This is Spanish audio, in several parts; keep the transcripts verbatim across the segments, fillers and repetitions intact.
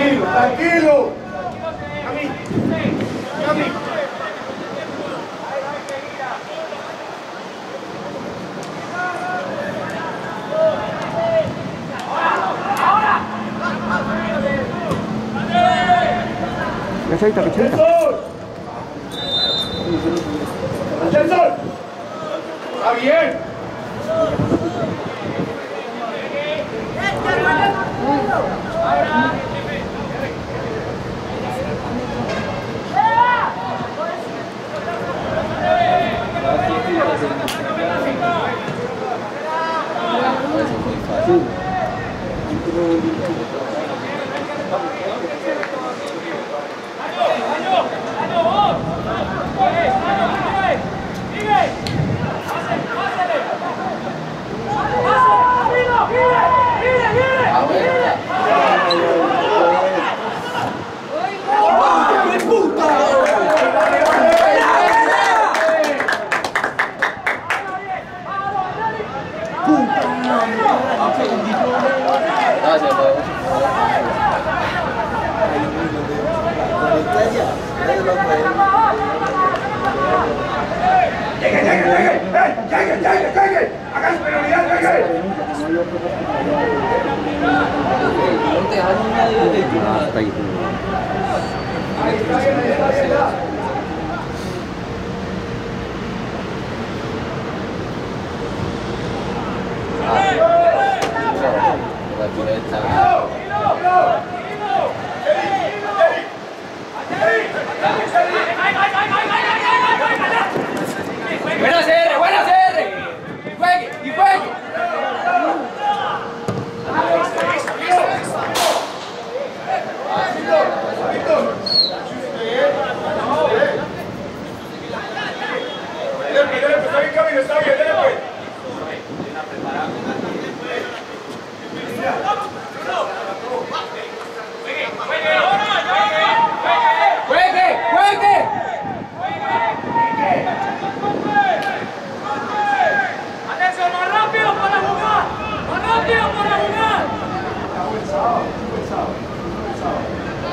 Tranquilo, tranquilo. Cami, Cami. Cachadita, cachadita. ¡Nelson! ¡Está bien! ¡Llegue, llegue, llegue! ¡Eh! ¡Llegue, llegue, llegue! ¡Haga superioridad, llegue! Hasta ahí. Ahí está bien, ahí está, ahí está. ¡Buena C R! ¡Buena C R! ¡Juegue! ¡Y juegue! Está bien, Camilo, está bien, dale pues. ¡Juegue! ¡Juegue! ¡Atención, más rápido para jugar! ¡Más rápido para jugar! Buen sábado, buen sábado, buen sábado.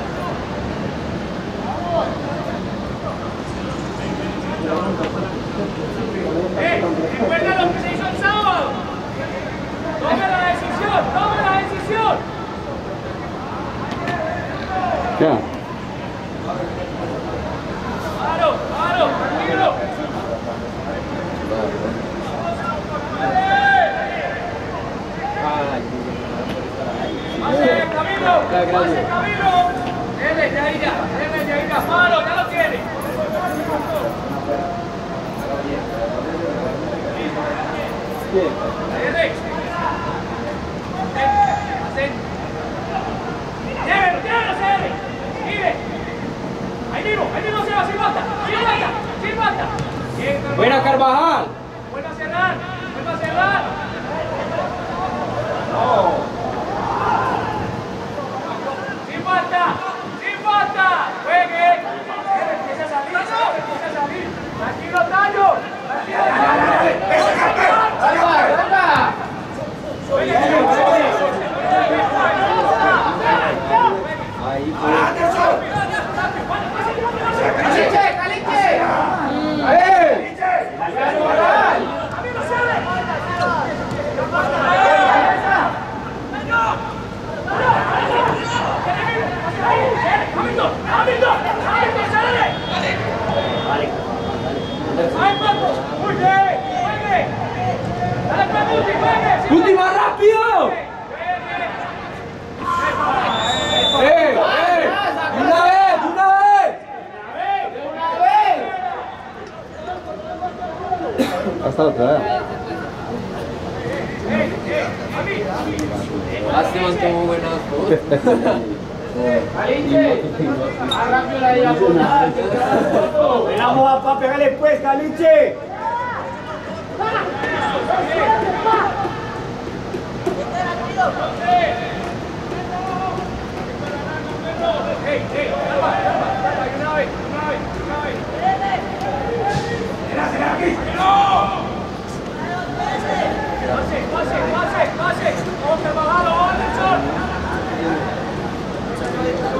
¡Eh! ¡Recuerda lo que se hizo el sábado! ¡Tome la decisión! ¡Tome la decisión! Ya. ¡Claro! ¡Claro! ¡Tranquilo! ¡Pase, Camilo! ¡Pase, Camilo! ¡Dele, de ahí ya! ¡Dele, de ahí ya! ¡Palo, ya lo tiene! ¡Dele! ¡Hacen! ¡Llévelo, llévelo, Cere! ¡Mire! ¡Ahí mismo, ahí mismo se va, sin falta! ¡Sin falta! ¡Sin falta! Bien, Carvajal. Buena, Carvajal. ¡Vuelva a cerrar! ¡Vuelva a cerrar! ¡Sin falta! ¡Sin falta! ¡Juegue! ¡Empieza a salir! ¡Empieza a salir! ¡Tranquilo, Tayo! ¡Tranquilo, Ahí ¡Caliche! ¡Caliche! ¡Última, rápido! ¡Eh! ¡Eh! ¡De una vez! ¡De una vez! Hasta otra vez. Lástima, tuvo buenas cosas. ¡Caliche! ¡Más rápido la diagonal! Vamos a papi, hágale pues, Caliche. ¡Ey, ey! ¡Calma, calma! ¡Calma! ¡Una vez! ¡Una vez! ¡Una vez! ¡Pase, pase, pase, pase! ¡Vamos a bajarlo, Anderson!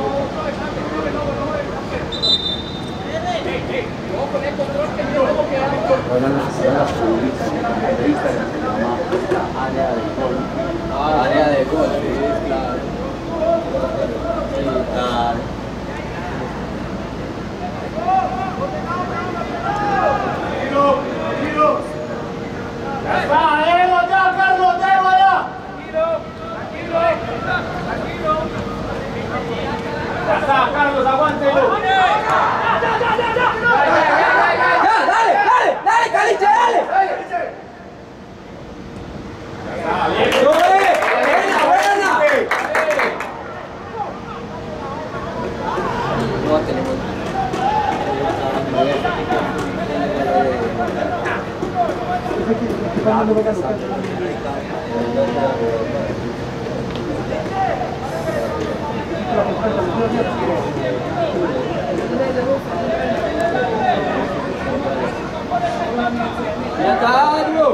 área de gol, sí, claro. Sí, claro. Ya está, déjalo ya, Carlos, déjalo ya. Tranquilo, tranquilo, tranquilo. Ya está, Carlos, aguántelo. Ya, ya, ya, ya, ya. ¡Ya, dale, dale, dale, Caliche, dale! ¡Eso es! ¡Buena, buena! No tenemos... Ya está, Diego.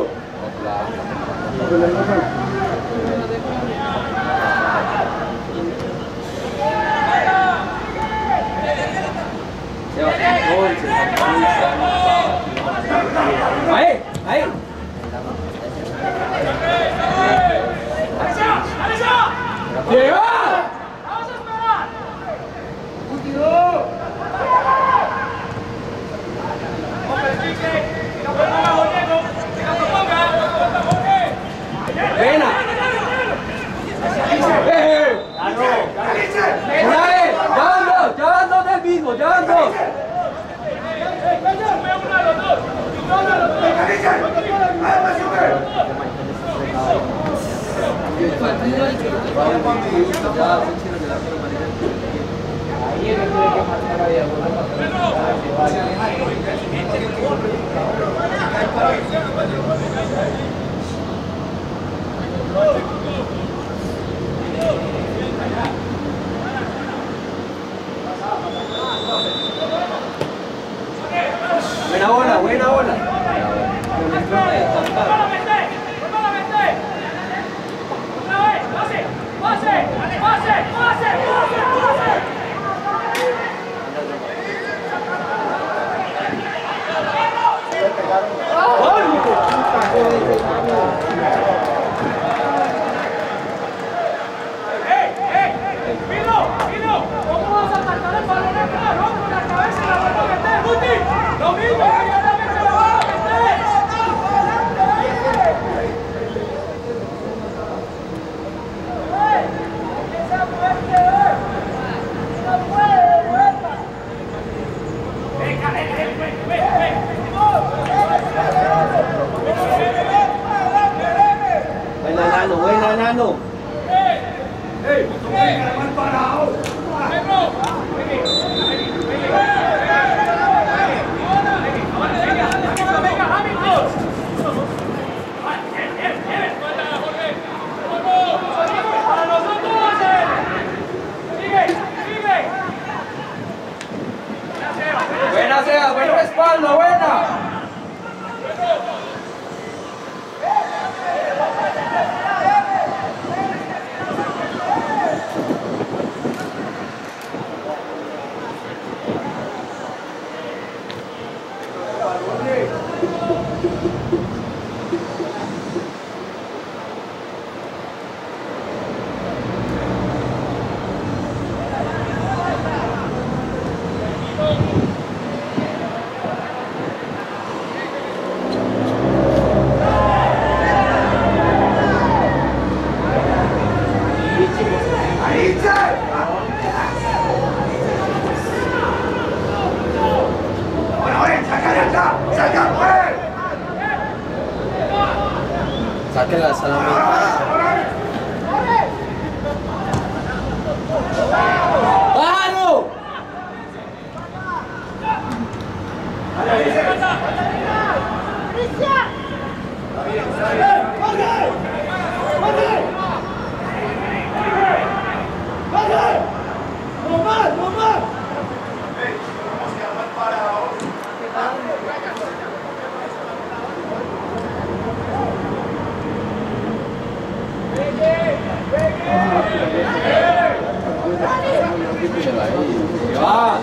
Ahí, ahí. ¡Llega! Vamos a esperar. ¡Vena! ¡Eh! ¡Una vez! ¡Ya van dos! ¡Ya van dos del mismo! ¡Ya van dos! Buena bola, buena bola. ¡Lo mismo! ¡Inmediatamente lo van a meter! ¡Esa fuerte! ¡No puede! ¡Vuelta! ¡Venga, venga, venga! Buena, Nano, buena, Nano. ¡Ey! ¡Venga, mal parado! Buena sea, buen respaldo, buena. Sáquenla solamente. ¡Claro! ¡No más, no más! ¡Va!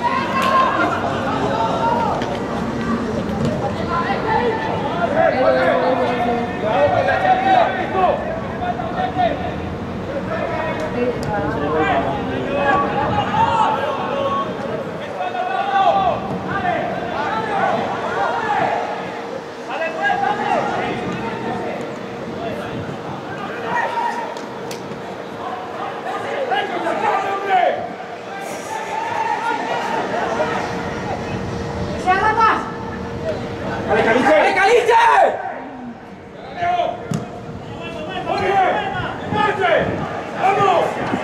¡Vamos!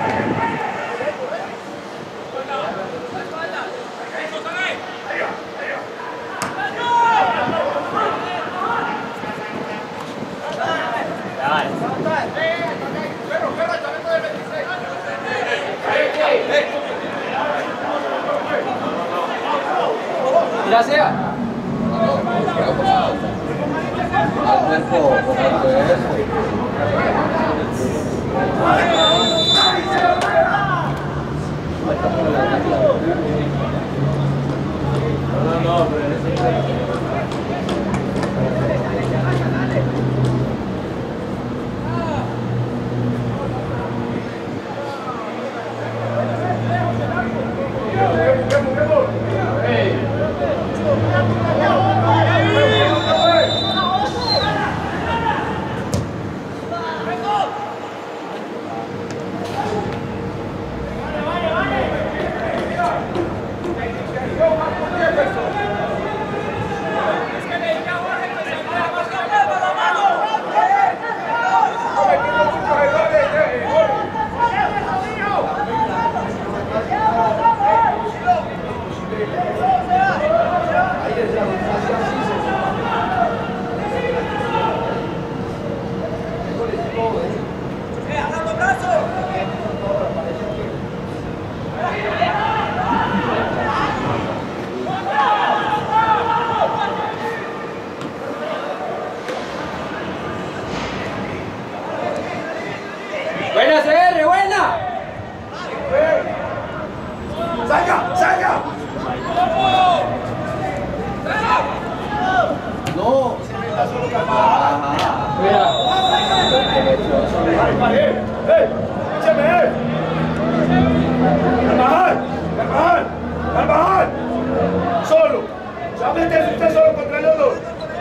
Mira, sea. Al cuerpo, por eso. Buena C R, buena. ¡Saca! ¡Saca! No. Mira. ¡Eh! ¡Eh! ¡Échame, eh! ¡Carvajal! ¡Carvajal! ¡Carvajal! ¡Solo! ¡Se va a meter usted solo contra los dos!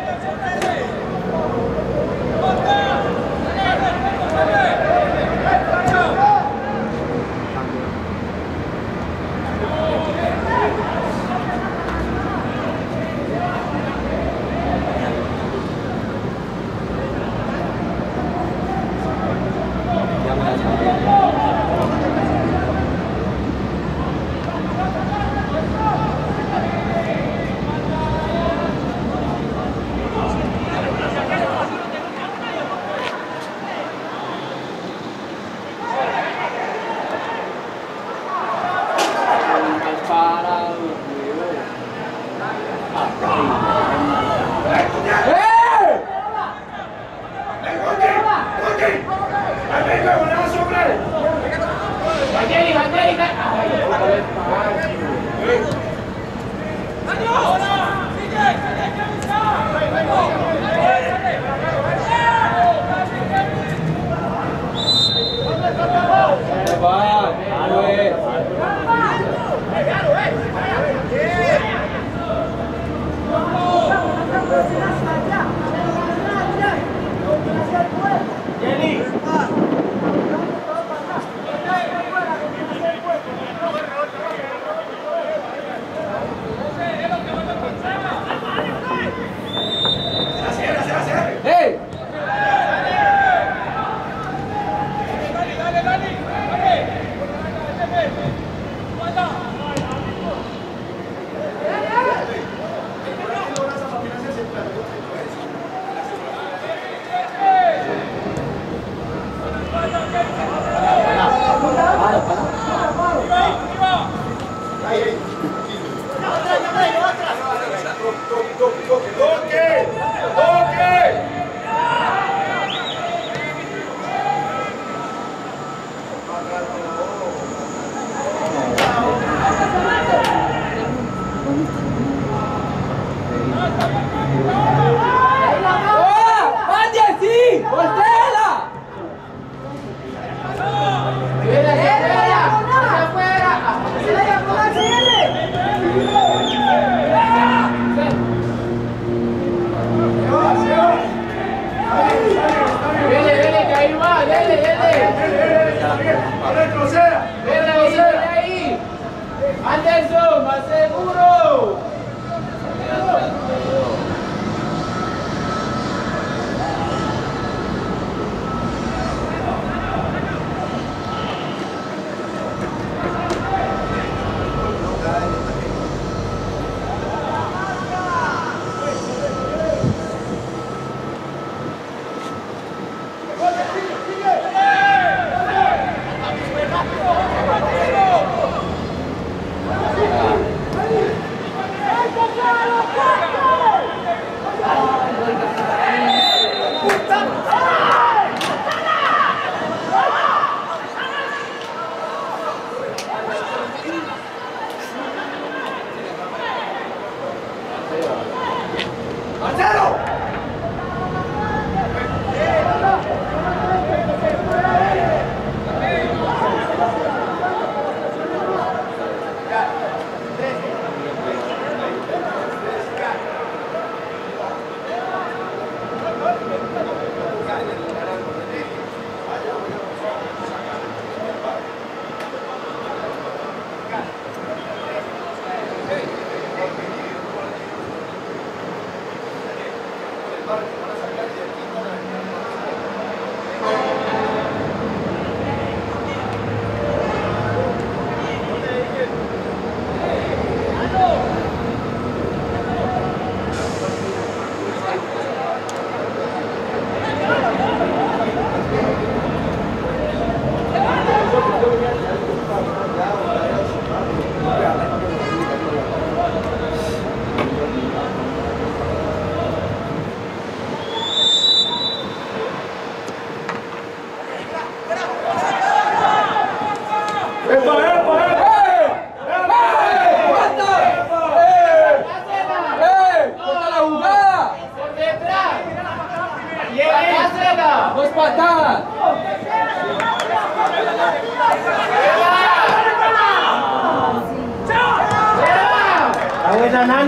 Anderson, más seguro.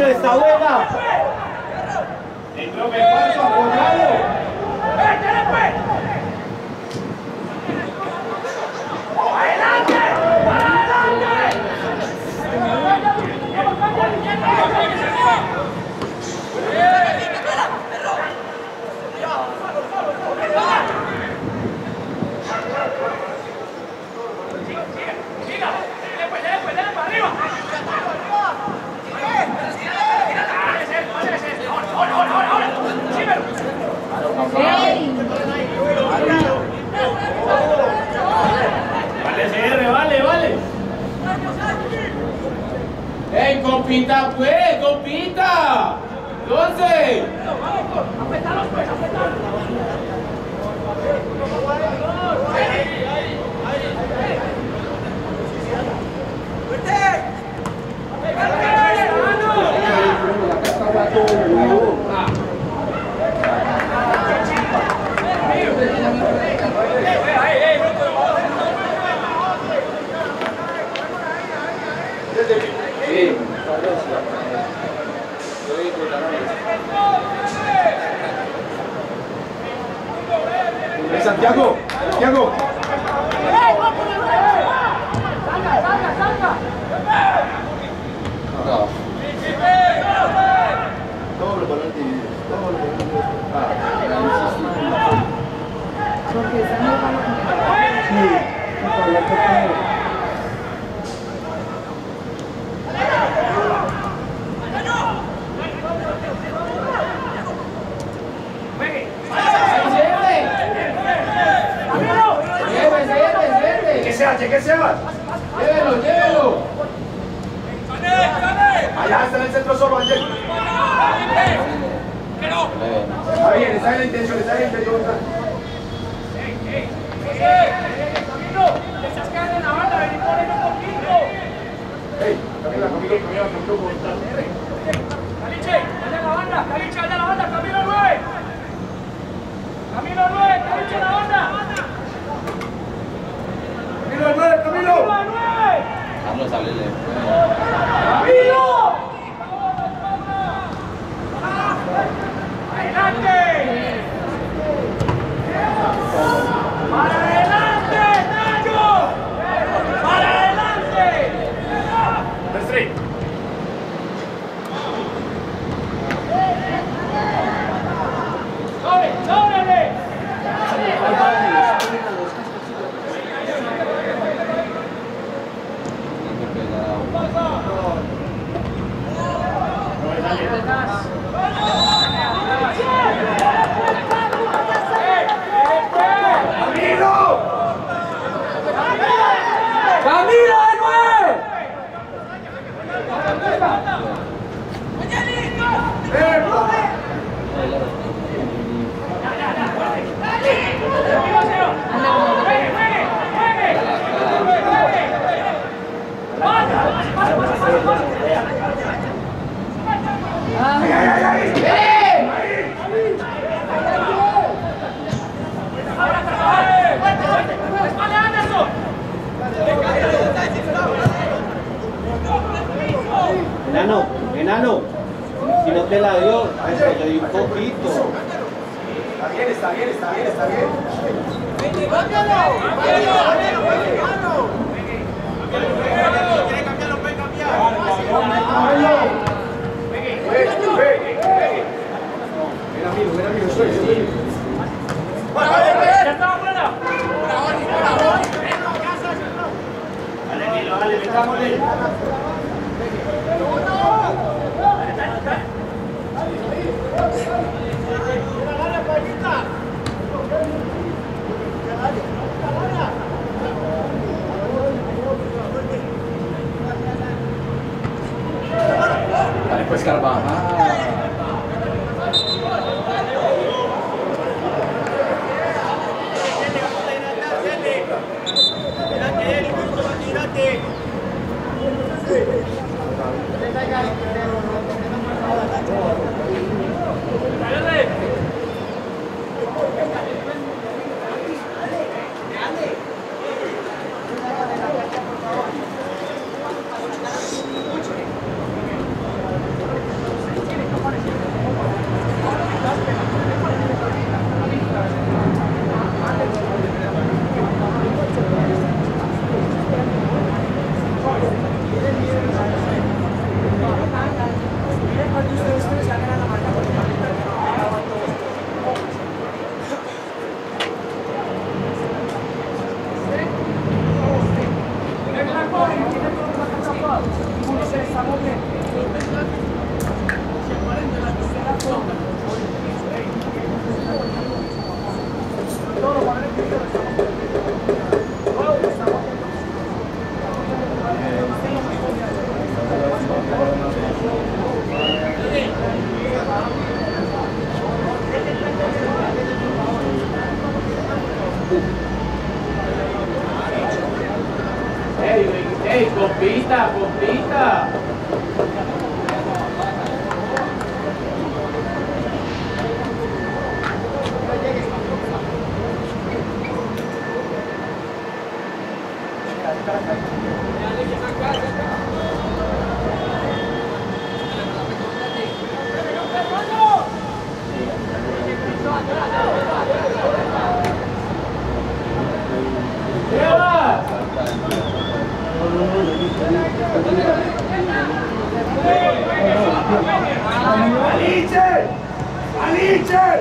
está buena. El profe Cuarto apoyado. ¡Adelante! ¡Adelante! Vale, C R, vale, vale. ¡Ey, compita, pues! ¡Compita! ¡doce! ¡Apetalos, pues! ¡Apetalos! Santiago, Santiago. ¡Salga, salga, salga! Todos los balones divididos. Todos los balones divididos. Porque están los balones. Sí, por lo que ¿Qué se hace? ¿Qué se hace? ¡Llévelo, llévelo! Allá está en el centro solo, Ángel. Está bien, está en la intención, está en la intención. ¡Ey! Camila, Camilo, Camilo, Camilo, ¡Caliche! ¡Allá la banda! ¡Caliche, allá la banda! ¡Camilo nueve! ¡Camilo nueve! ¡Caliche la banda! Camilo, nueve, Camilo. ¡Camilo nueve! Vamos a abrirle. ¡Camilo! ¡Adelante! ¡Para adelante, Nayo! ¡Para adelante! Street. ¡Sobre, sóbrele! ¡Camilo! ¡Camilo de nueve! ¡Eh, profe! ¡Ay, ay, ay! Enano, enano. Si no te la dio, le di un poquito. Está bien, está bien, está bien, está bien. Ven amigo, ven amigo, soy, soy. ¡Ya estaba buena! Dale, Kilo, dale, metámosle. Dale pues Carvajal. Compita, compita. Alice! Alice!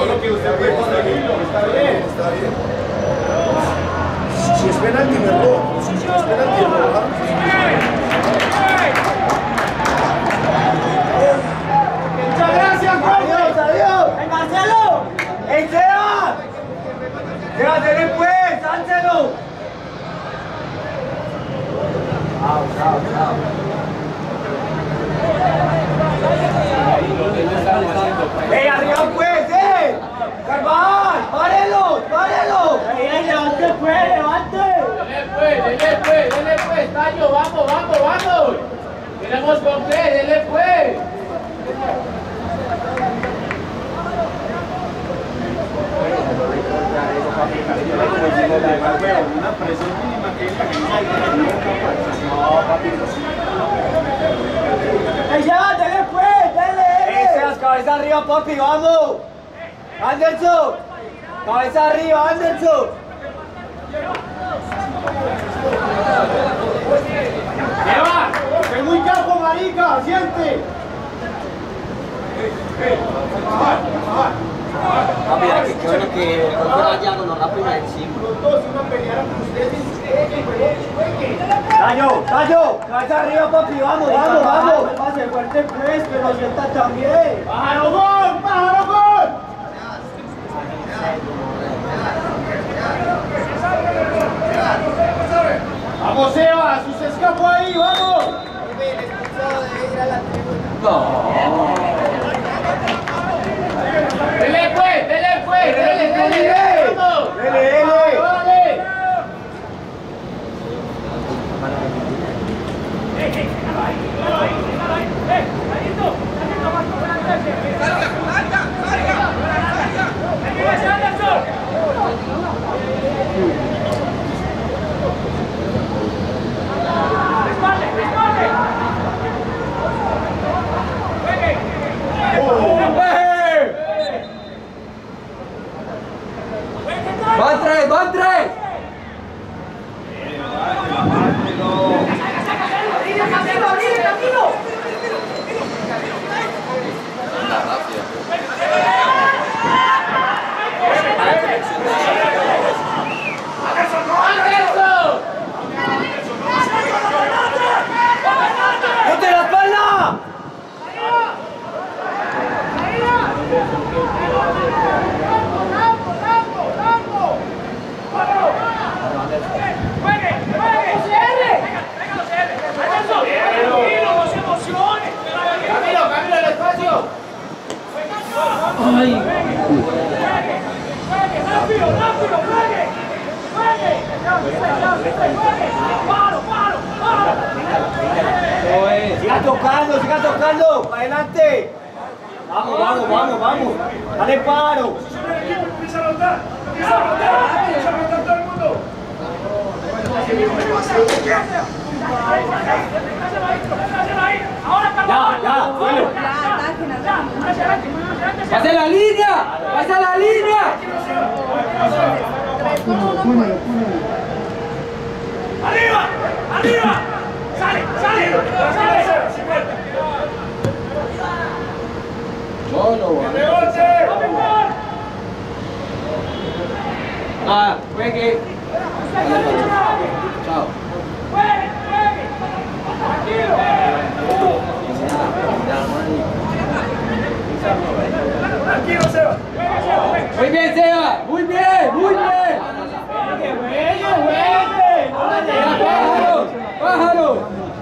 todo lo que usted puede conseguirlo, está bien. Está bien. Si es penalti, me robo. Si es penalti, me robo. Muchas gracias, Jorge. Adiós, adiós. ¡El Marcelo! ¡El Seba! ¡Llévatele pues! ¡Sáncelo! Chao, chao, chao. ¡Ey, arriba pues, eh! ¡Carvajal! ¡Párelo! ¡Párelo! ¡Ey, ey, levante pues, levante! Dele pues, dele pues, dele pues, Taño, vamos, vamos, vamos. Tenemos con qué, dele pues. Una presión mínima que es la que no papi. ¡Ey, ya! ¡Dele pues! ¡Dele! ¡Ey, Sebas, cabeza arriba, papi! ¡Vamos! ¡Anderson! ¡Cabeza arriba, Anderson! ¡Lleva! ¡Es muy capo, marica! ¡Siente! Papi, mira que qué bueno que el gol fuera allá, no rápido encima. Los dos iban a pelear con ustedes. ¡Tallo! ¡Tallo! ¡Cabeza arriba, papi! ¡Vamos, vamos, vamos! ¡Pase fuerte pues, que lo sienta también! ¡Pájaro gol! ¡Pájaro gol! ¡Vamos, Sebas! ¡Usted escapó ahí! ¡Vamos! ¡Dele pues! ¡Dele pues! ¡Dele, dele, dele! ¡Vamos! ¡Dele, dele! ¡Dale! ¡Van tres, van tres! ¡Ponte la espalda! ¡Camilo, Camilo, el espacio! ¡Ay! ¡Rápido, rápido, juegue! ¡Juegue! ¡Paro, paro, paro! ¡Siga tocando, siga tocando! ¡Para adelante! ¡Vamos, vamos, vamos, vamos! ¡Dale paro! Empieza a rotar. Empieza a rotar. Empieza a rotar todo el mundo. ¡Ya, ya! ¡Bueno! ¡Pase la línea! ¡Pase la línea! ¡Arriba! ¡Arriba! ¡Sale! ¡Sale! ¡Sale! Solo, ¡Rebote! ¡Ah! ¡Juegue! chao. Tranquilo, Seba. ¡Muy bien, Seba! ¡Muy bien! ¡Muy bien! ¡Pájaros! ¡Pájaros!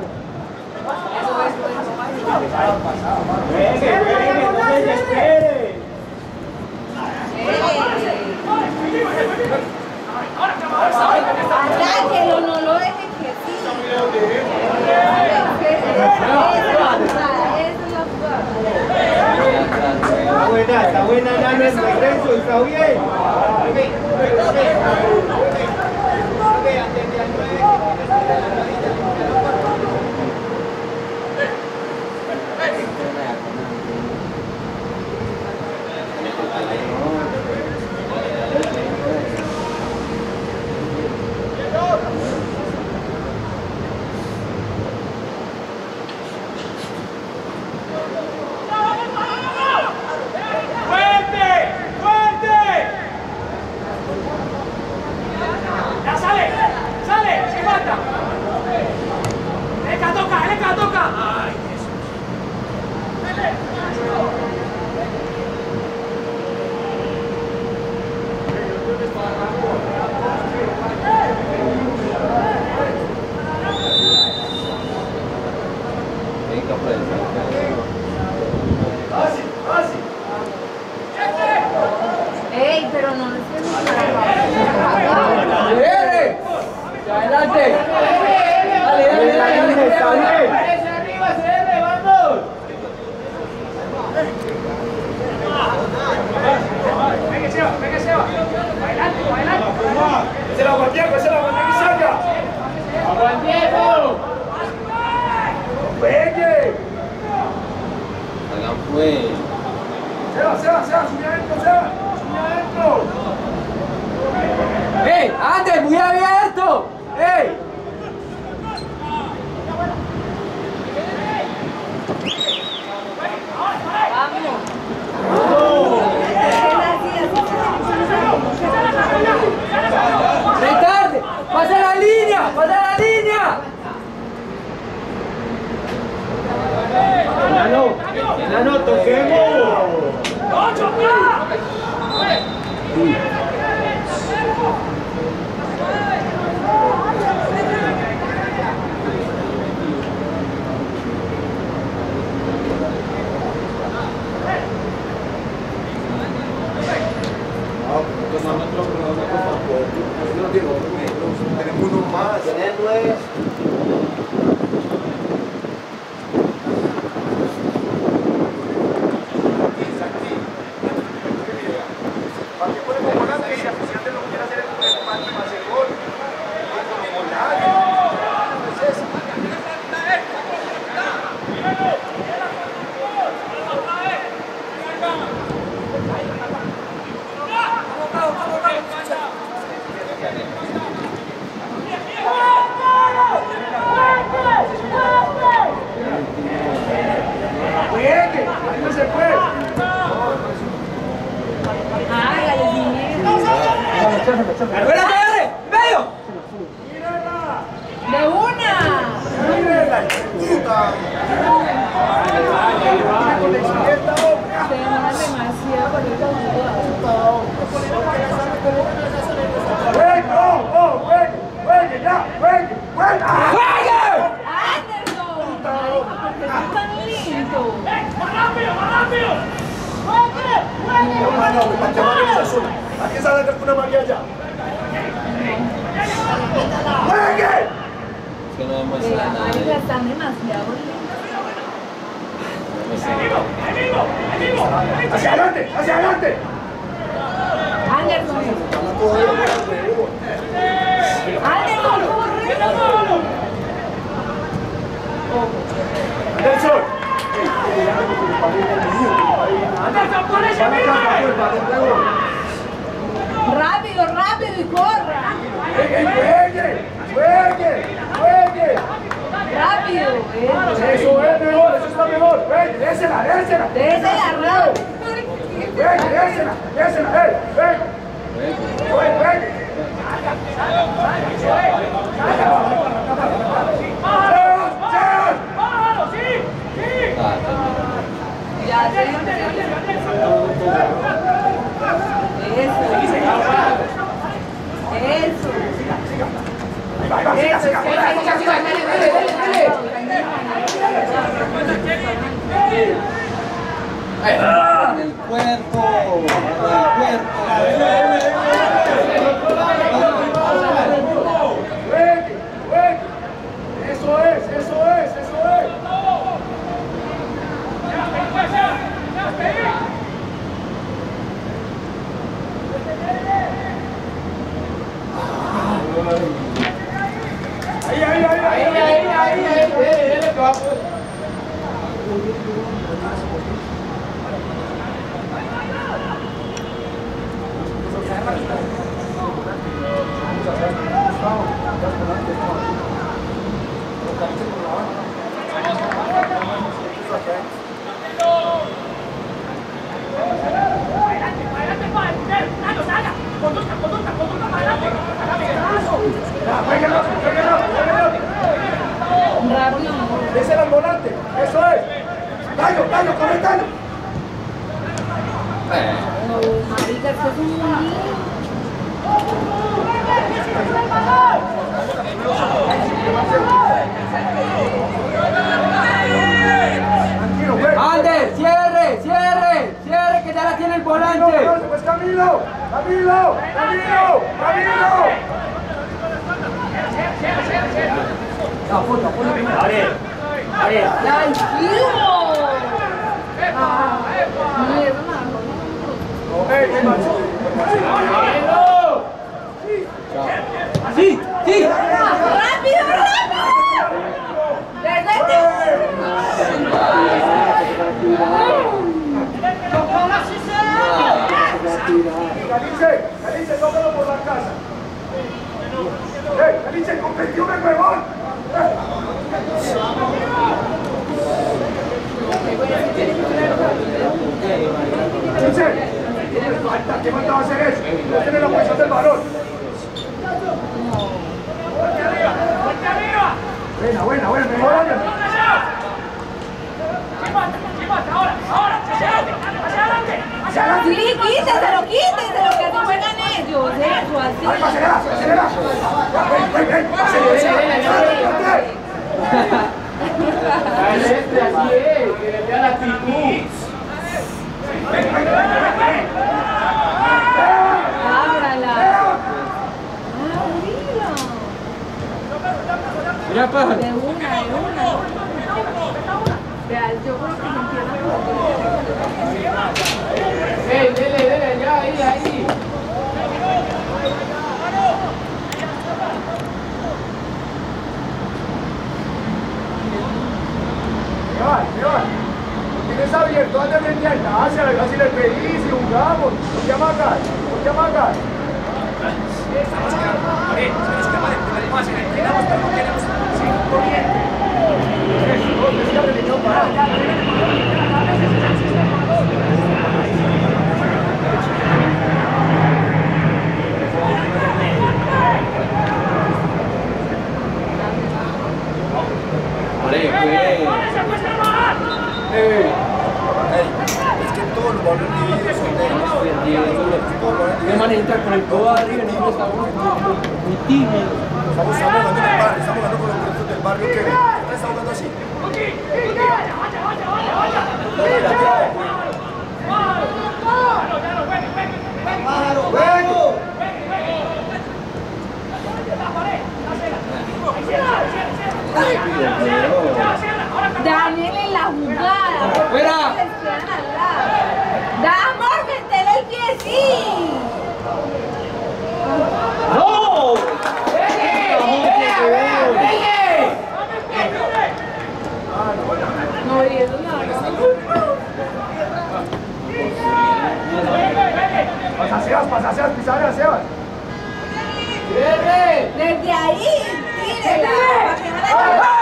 Atráquelo, no lo deje quietito. Esa es la jugada. Está buena, está buena, Nano, el regreso, está bien. ¡Fuerte! ¡Fuerte! Venga, pues. Así, así. Ey, pero no les ¡Viene! ¡Adelante! ¡Dale, dale, dale! ¡Dale! arriba, cierre, vamos! Venga, Seba, venga, Seba. Adelante, adelante. Ese la Juan Diego, ese la Juan Diego y saca. ¡Juan Diego! Pegue. Hagan pues. Seba, Seba, Seba, sube adentro, Seba. Sube adentro. ¡Ey! ¡Ander, muy abierto! ¡Ey! ¡Retarde! ¡Pasa la línea! ¡Pasa la línea! Enano, enano, toquemos. Tenemos uno más. Tener nueve. ¿Para qué ponemos volante y la afición de lo que quiere hacer es empate más el gol? Ponemos volante. No es eso. Juegue, ahí no se puede. Hágale, ¡Buena torre! ¡Medio! de una. ¡Mírala, puta! Se demora demasiado por eso. ¡Juegue! ¡Oh, oh! ¡Juegue! ¡Juegue ya! ¡Juegue! ¡Juegue! ¡Juegue! Anderson, marico, ¿por qué estás tan lento? No, mano, ¿para qué van en esa zona? ¿A qué sale una magia allá? ¡Juegue! Es que no demuestra Mira, nada. marica, están demasiado lentos. ¡Hacia adelante! ¡Hacia adelante! Anderson. Anderson, corre. ¡Anderson! Rápido, rápido y corra. ¡Juegue! ¡Juegue! ¡Juegue! ¡Juegue! Rápido. Eso. Eso es mejor, eso está mejor. ¡Juegue! ¡Désela, désela! Désela, rápido. ¡Juegue, désela! ¡Désela! ¡Eh! ¡Juegue! ¡Juegue, juegue! Ah, también. Ya, sí. Eso. Eso. Eso. En el cuerpo, en el cuerpo. ¡Juegue! ¡Juegue! ¡Eso es! ¡Eso es! ¡Eso es! ¡Ahí, ahí, ahí! Ahí, ahí, ahí, ahí, ahí, dele que va a poder. ¡Jueguenlo! ¡Jueguenlo! ¡Jueguenlo! Rápido. ¡Désela al volante! ¡Eso es! ¡Tallo, tallo, corre, tallo! No, marica, esto es un lío. Ander, cierre, cierre, cierre, que ya la tiene el volante. Pues Camilo, Camilo, Camilo, Camilo. Ariel, Ariel. ¡Tranquilo! Ah, mierda, Sí, sí. ¡Rápido, rápido! ¡Desde Calice, Calice, tócalo por la casa. ¡Eh, Calice, competió un huevón! Calice, falta, ¿qué falta va a hacer eso? No tiene la posición del balón. Buena, buena, buena, mejor Ángel. Sí, quíteselo, quíteselo, que así juegan ellos, eso, así. Dale, acelera, acelera. Ven, ven, ven, acelera. Este así es, que le vea la actitud. Ábrala. Mira, pa. De una, de una. Vea, yo creo que se empieza a... Ey, dele, dele, ya, ahí, ahí. Mira, mira. Lo tienes abierto antes de intentarse, así le pedís y jugamos. No te amagas, no te amagas. Estamos quedando. A ver, se nos escapa de primera imagen. Quedamos, pero no queremos seguir corriendo. Eso, no, es que abre de para. Es que todos los balones divididos son de Qué manita con el codo arriba, no está muy tímido. Estamos jugando en el barrio, estamos jugando con los proyectos del barrio que ven. ¿Qué está jugando así? Daniel en la jugada. ¡Fuera! Da, amor, metele el pie, sí. ¡No! No, y eso no. Pasa Sebas, pasa Sebas, pisar a Sebas. Desde ahí, tírela. Para que no la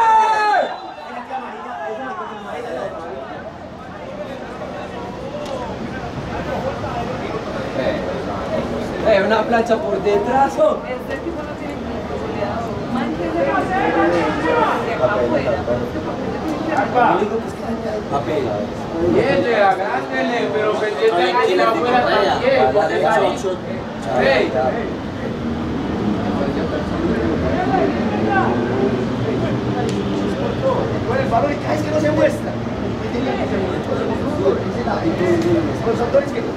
Eh, una plancha por detrás. Oh. Este tipo no tiene responsabilidad. Mántese Papel. Yele, agrándele, pero pendiente aquí la afuera también. Porque ahí. Hey. Con el balón y caes que no se muestra. Los autores que...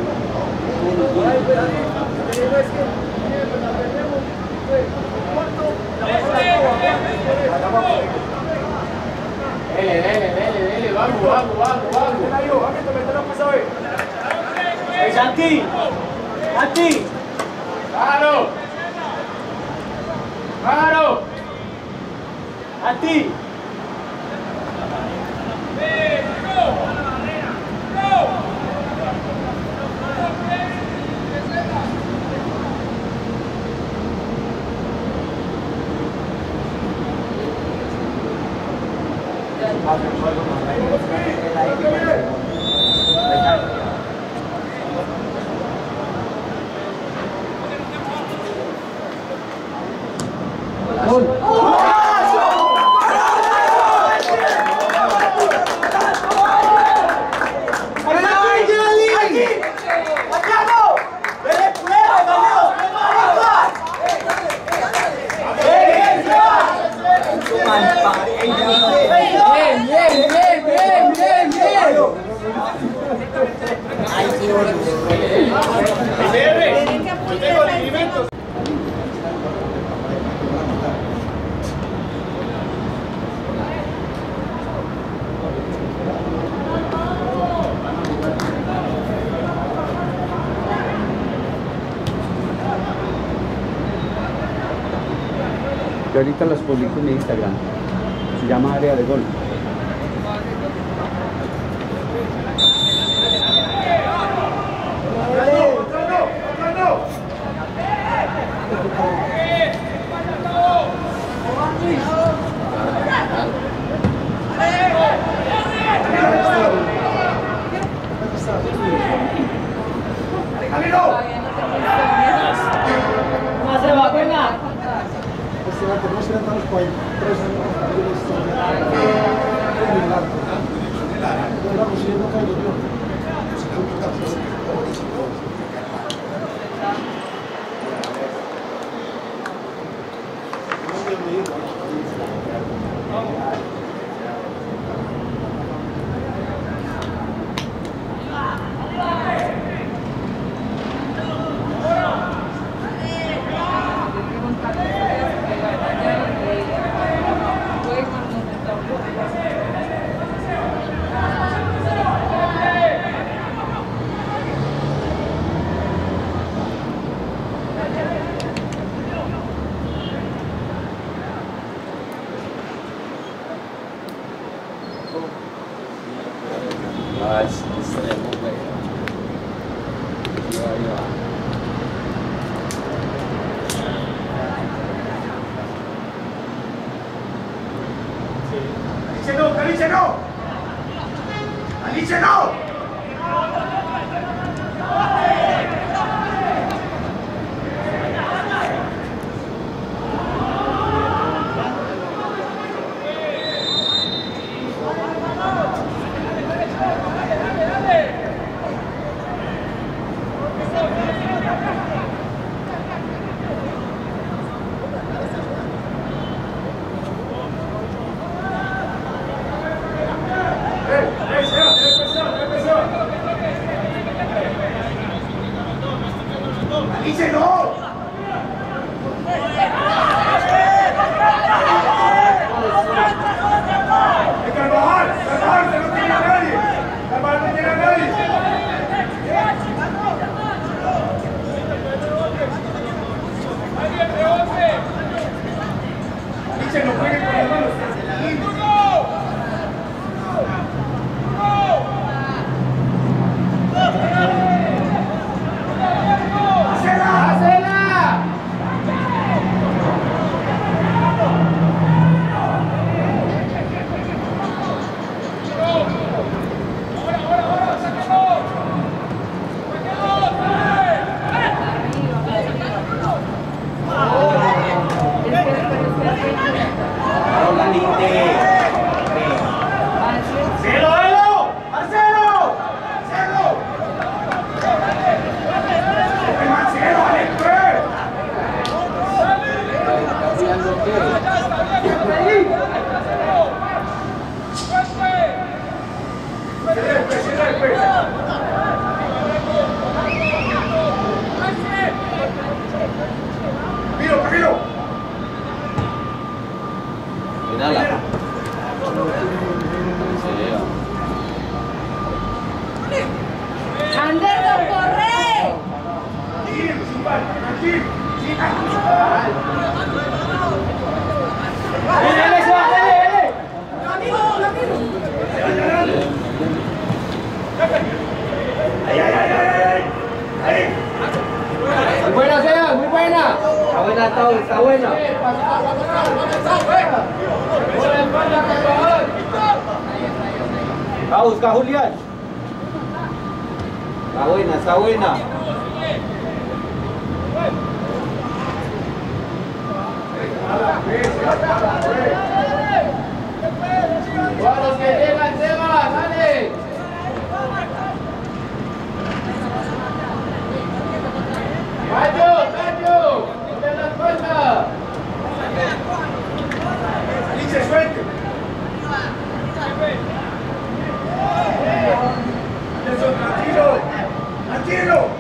Dele, dele, dele, dele, vamos, vamos, vamos, vamos. ¡Eh, Santi! ¡Santi! ¡Claro! ¡Claro! ¡Santi! Gol. Yo ahorita las publico en mi Instagram. Se llama Área de Gol. ¿Cómo se va, venga? Ah, es extremo, güey. Ahí va, ahí va. ¡Alice no! ¡Alice no! ¡Alice no! ¡Alice no! ¡Carvajal! ¡Carvajal! ¡Que no tiene a nadie! ¡Carvajal no tiene a nadie! ¡Alice no juegue con las manos! ¡Camilo, Camilo! Inhala. Anderson, corre. ¡Tranquilo, sin falta! ¡Tranquilo! ¡Sin ¡Dale, dale, se va, dale, dale! ¡Ay, ay, ay, ay! ¡Ahí! Muy buena, Seba, muy buena. Está buena, está, está buena. Va a buscar Julián. Está buena, está buena. Todos los que llegan, Seba, dale. ¡Cayo, Cayo! ¡Ponte la espalda! ¡Alice, suelte! ¡Anderson, tranquilo! ¡Tranquilo!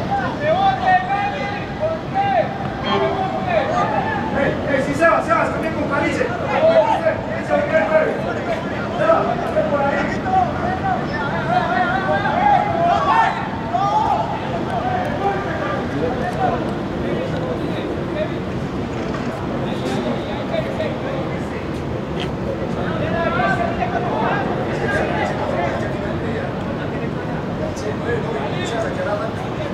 ¡Eh, eh, sí, Sebas, Sebas, también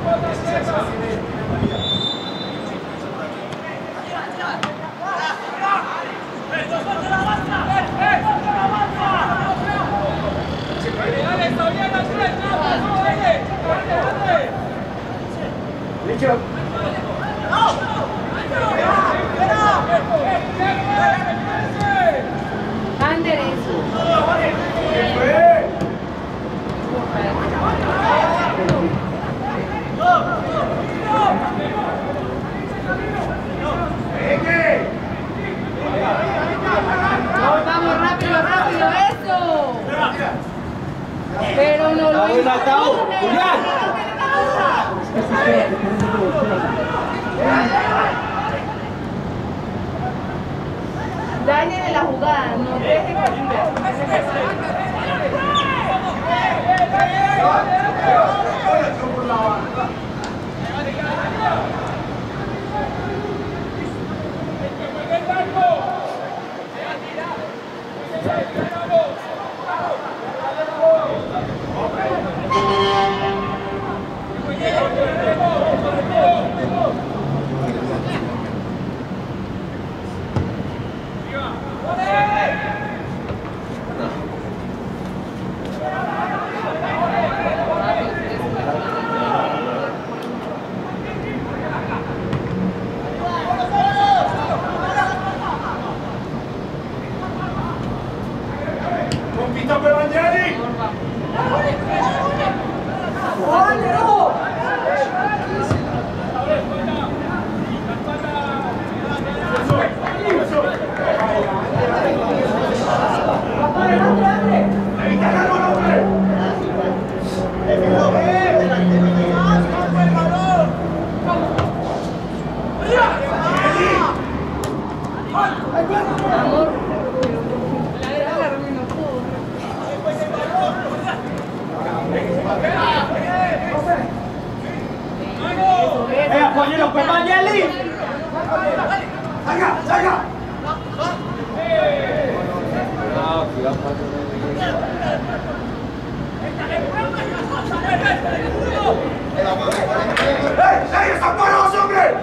Ander, eso. Vamos, rápido, rápido, eso. Pero no lo Acabo, Julián. Dañen la jugada, no dejen ¡Apóyelo, pues, Mayeli! ¡Salga, salga! ¡Ey, ey, están parados, hombre!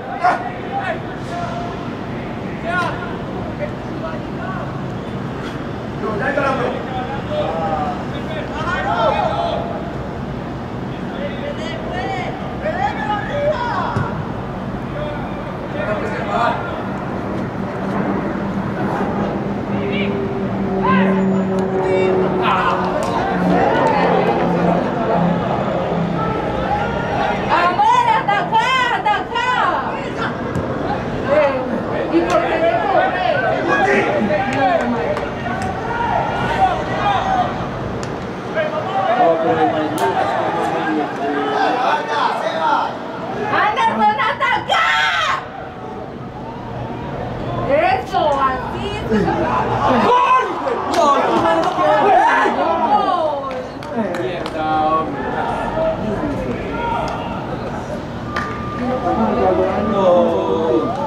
No, ya la ¡Anderson, ataca! ¡Eso, así! ¡Gol! ¡Gol! Mierda, hombre. No.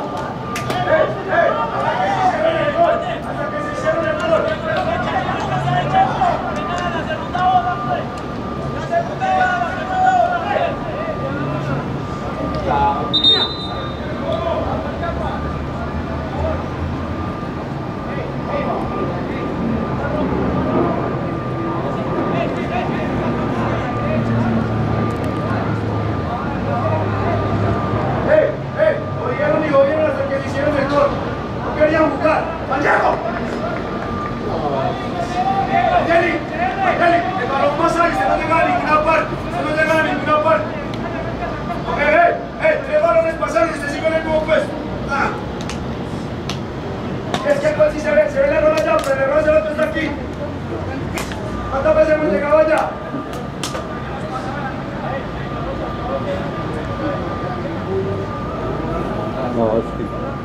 Es que el gol sí se ve, se ve el error allá, pero el error se lo está aquí. ¿Cuántas veces hemos llegado allá? No, sí.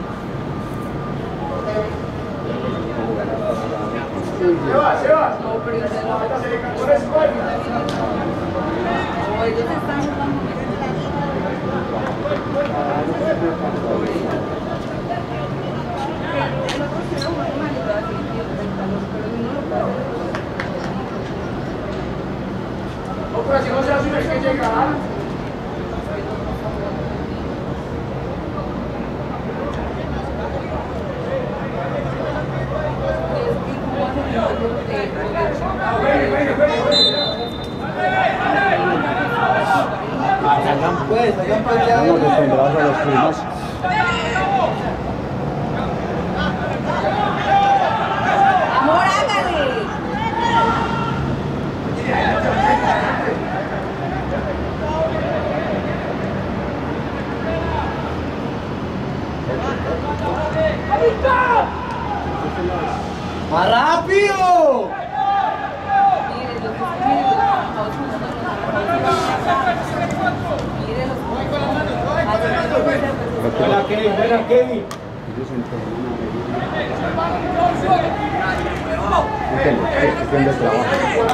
Se va, se va. No, pero yo sé lo Se le cantó la espalda. que ellos están jugando. No, pero si no se asume que llega. Salgan pues, salgan para allá. Vamos acostumbrados a los climas. Amor, hágale. ¡Más rápido! Mire, los que miren los trabajados Mire los Buena Kevin, buena Kevin. Cuestión de trabajo.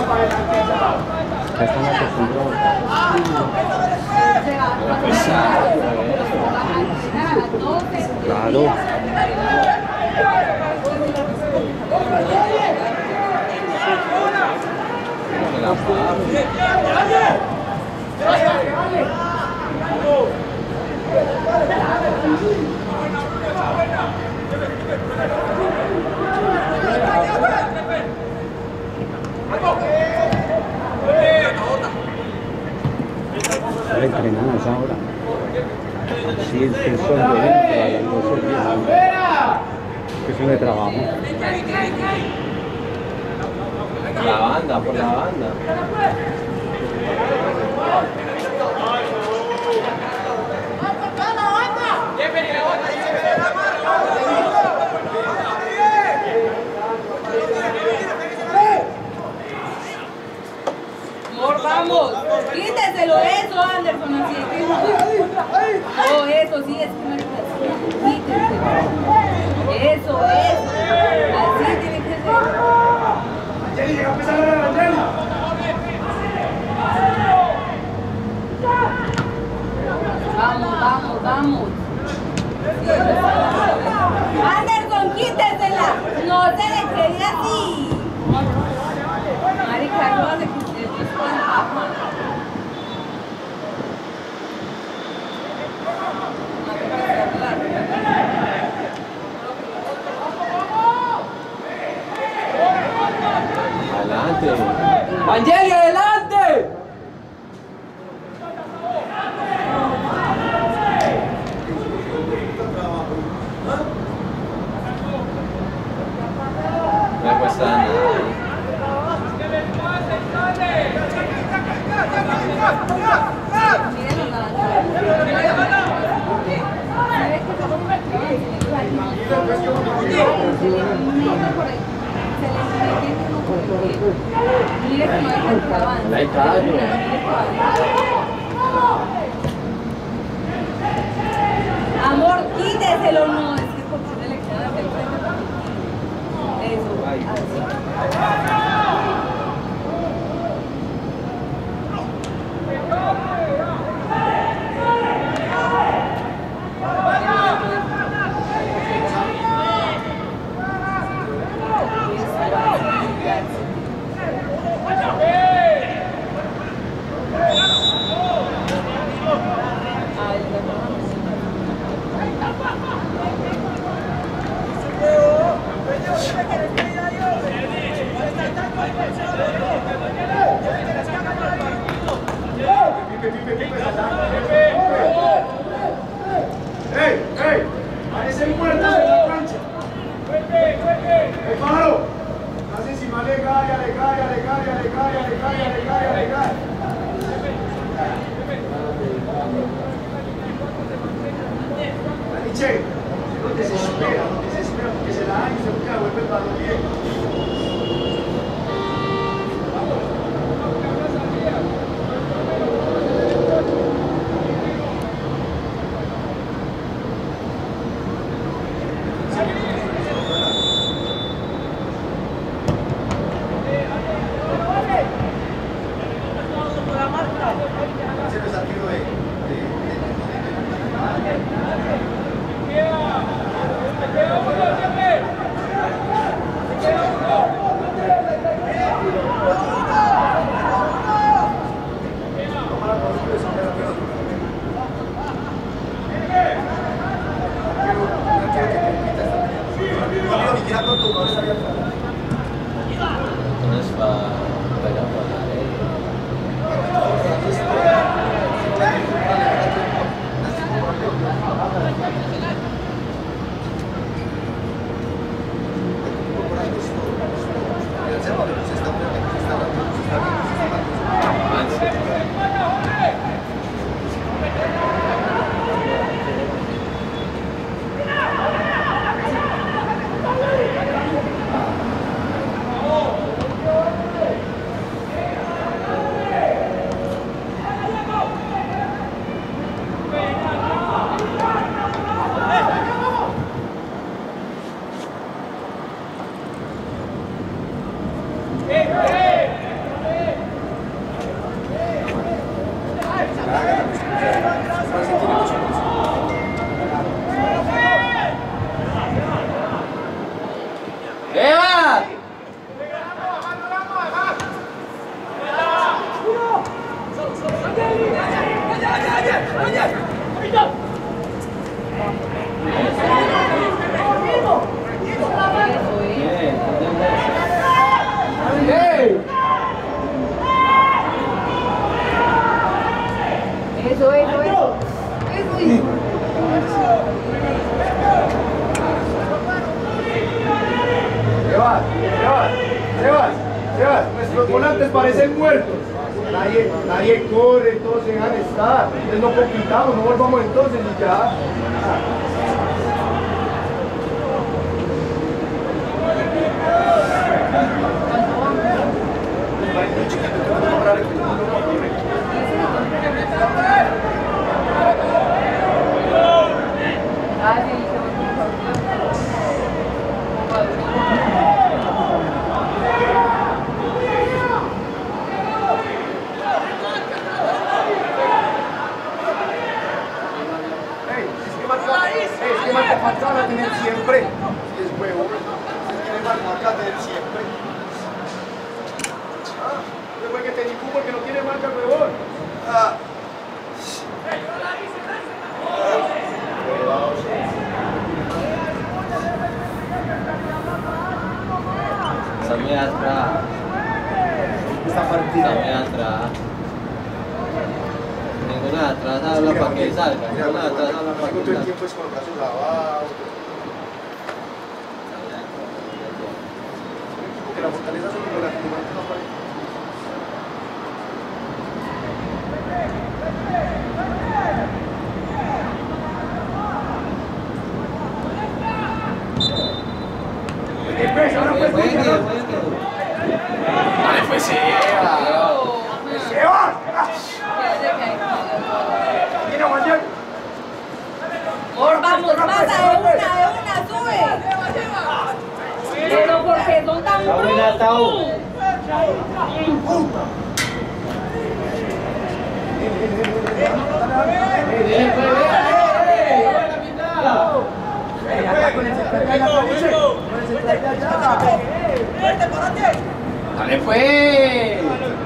Ya están acostumbrados. Claro. Están entrenando a esa hora. Sí, es que son de dentro, que son de trabajo. Por la banda, por la banda. Amor, vamos. Quíteselo eso, Anderson. Así es que... Oh, eso, sí, es que no es quíteselo. Eso, eso. Así tiene que ser. Angeli, llega a empezar a la Angeli. Vamos, vamos, vamos. Anderson, quítesela. No se le quede así. Marica, no hace que ustedes puedan bajar. Adelante. ¡Angeli, adelante! No cuesta nada. Mire que no deja que avance. Ahí está, yo. Amor, quíteselo, no, es que por qué le queda de frente. Eso, así. Sebas, Sebas, Sebas, Sebas, nuestros volantes parecen muertos. Nadie, nadie corre, todos se dejan estar. Entonces no compitamos, no volvamos entonces y ya. Falta tener siempre. Si es huevo, se quiere marca tener siempre. Ah, después que te dijo porque no tiene marca el huevón. Ah. Está muy atrás. Esta partida. Está muy atrás. Ninguna de atrás habla para que salga. Ninguna de atrás habla para que todo el salga. tiempo es con los brazos lavados. Porque la fortaleza es como la que no aparece. Dale, pues sí. ¡Se va! Mira, Juan. Vamos, pasa de una, de una, sube. Pero porque son tan brutos. Dale pues.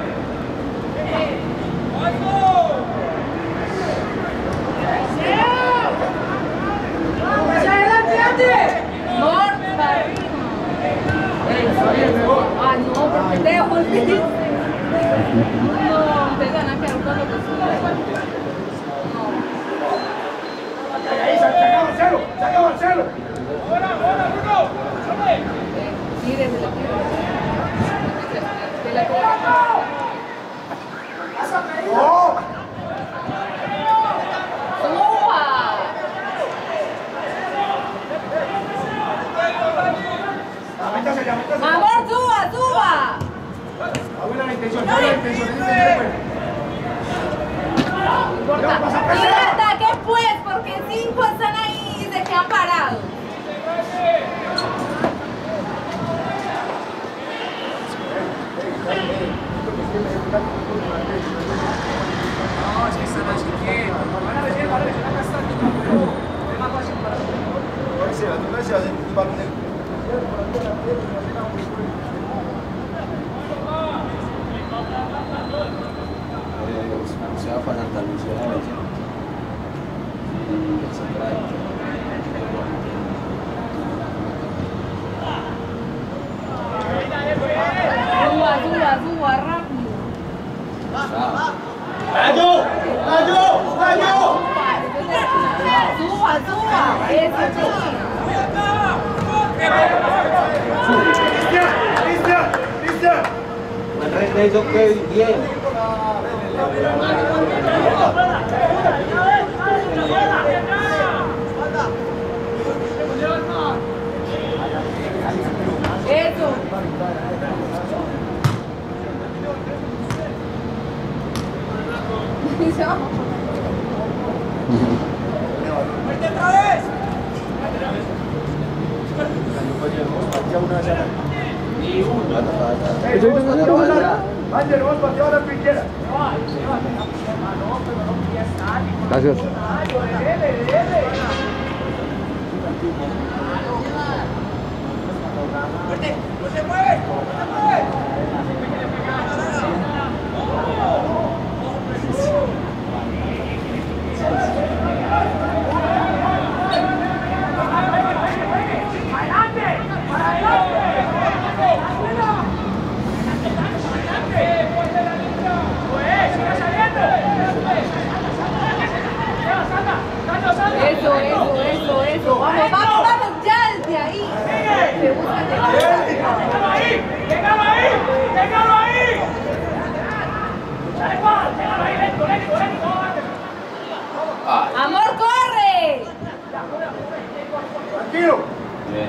Ah, no, porque te dejo el vídeo. No, te van a quedar con lo que sube. Ahí, saca Marcelo, saca Marcelo. Tírese la ¡Oh! Amor, suba, suba. Abuela, la intención, la intención, No importa. Y ataque pues, porque cinco están ahí y se quedan parados. No, es que están así quietos. Van a recibir balones, van a gastar. Es más fácil para todos. Se va, no se va a hacer un balón de... Se va para Santa Lucía de Belén. Se trae. Suba, suba, suba, rápido. ¡Daño! ¡Daño! ¡Daño! Suba, suba. Eso sí. ¡Cristian! ¡Cristian! ¡Cristian! El regreso que bien. Eso. Ángel, vamos pateado a la piquera. Gracias. Eso, eso,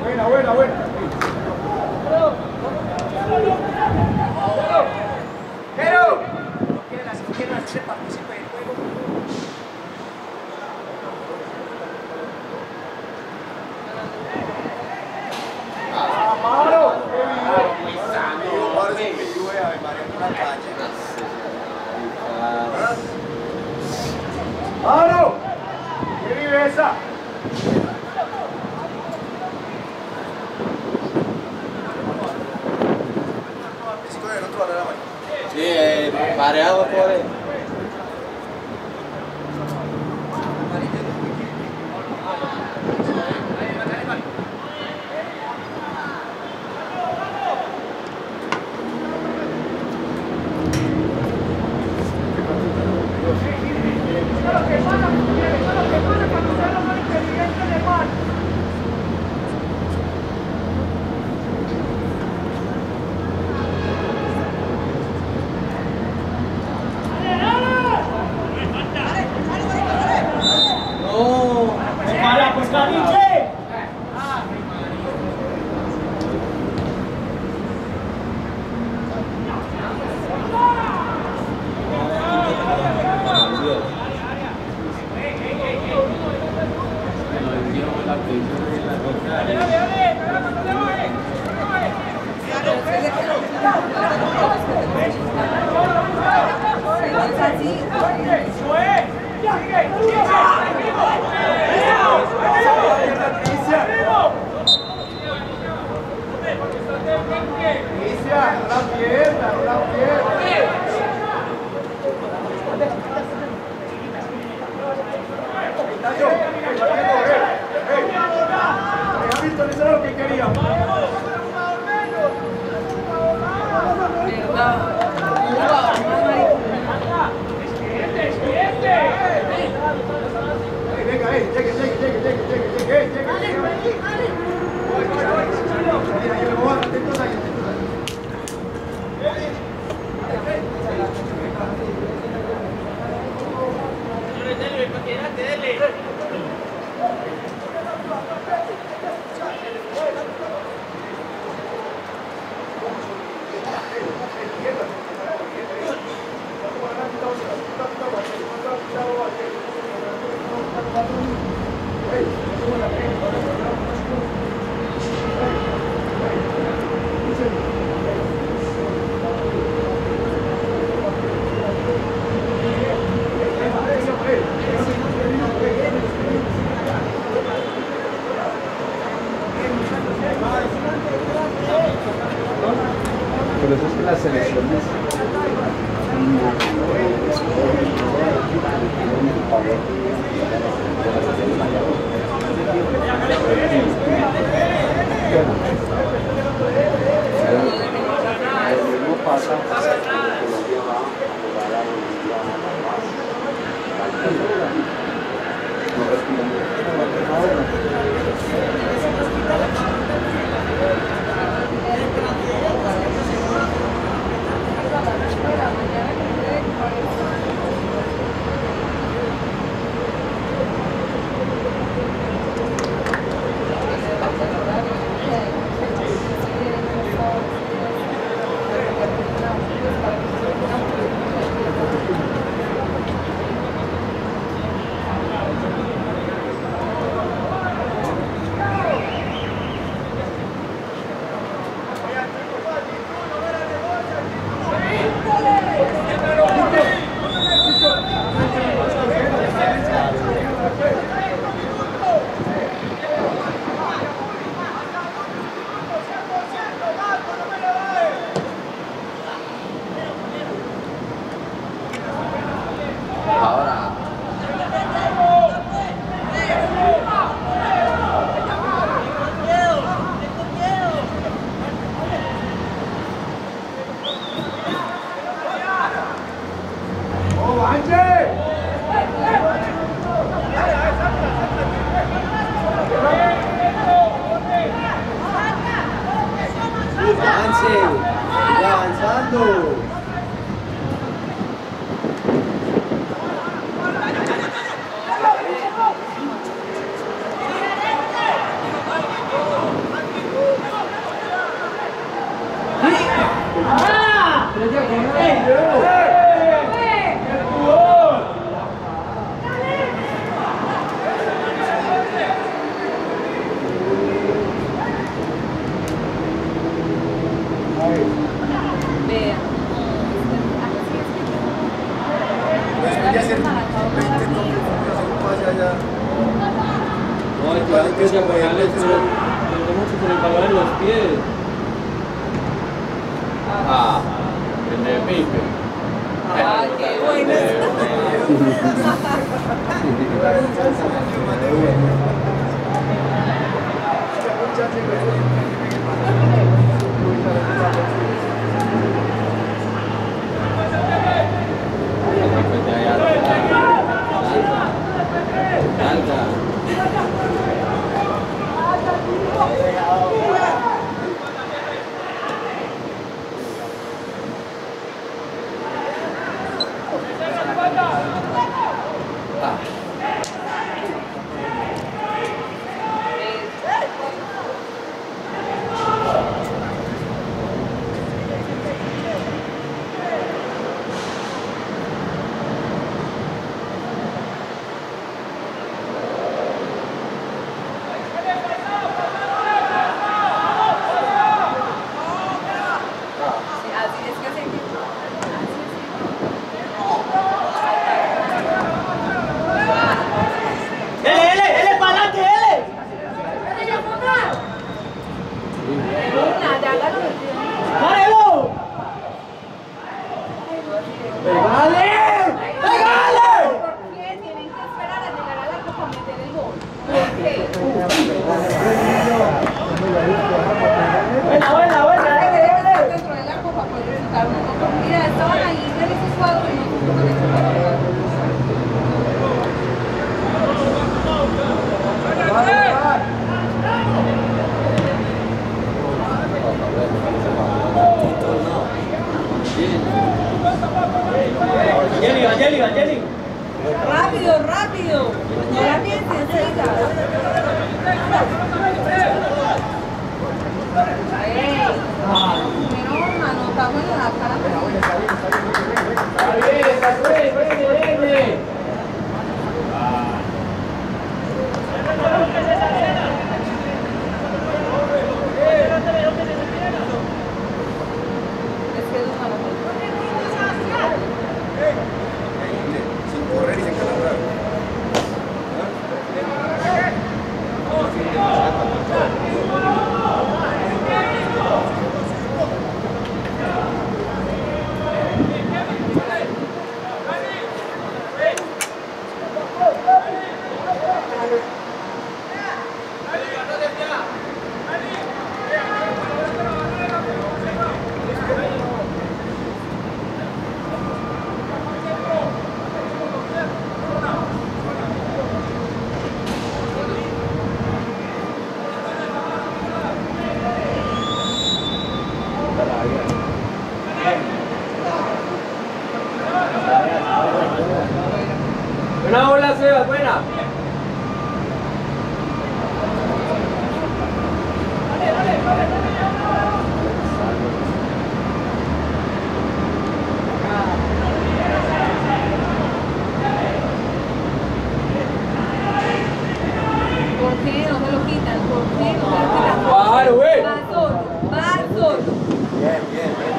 Buena, buena, buena. Pero, no quiere las izquierdas, se participe del juego. ¡Amaro! Muy sano. ¡Amaro! ¡Qué viveza! Sí, eh, pareado por él. Por eso es que las selecciones no pasa Colombia va a jugar a Bolivia no responde. avanzando. vaya a hacer veinte toques, hacer un pase allá. No, hay que que diagonales, pero tenemos que poner el balón en los pies. Ah, el de Pipe. Ah, qué bueno. Rápido, rápido. No la pienses, Zelda. Pero, mano, está bueno la cara. Está bien, está bien, bien, bien. Es que es una locura. Sin correr y sin calabrar. Buena bola, Sebas, buena. ¿Por qué no se lo quitan? ¿Por qué no se lo quitan? Claro, güey. Va solo, va solo. Bien, bien, bien.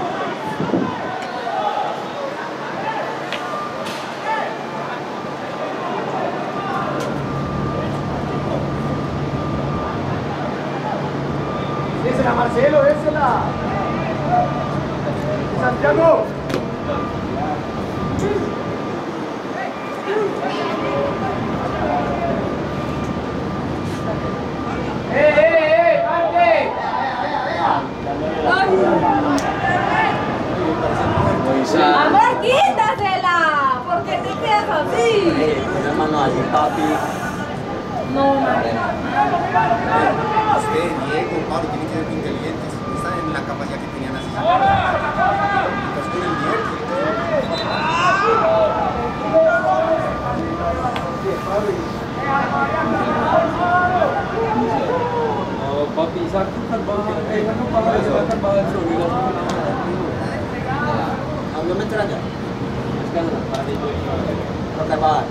Désela, Marcelo, désela. Santiago. ¡Eh, eh, eh! ¡Parte! Amor, quítasela. ¿Por qué te quedas así? Eh, con las manos así, papi. No, madre. Usted, Diego, Pablo, tienen que ser muy inteligentes. No están en la capacidad que tenían así. Estás con el No, papi, saca Carvajal, eh, no para eso, saca Carvajal sobre la ¿A dónde meter allá? para mí, No te va.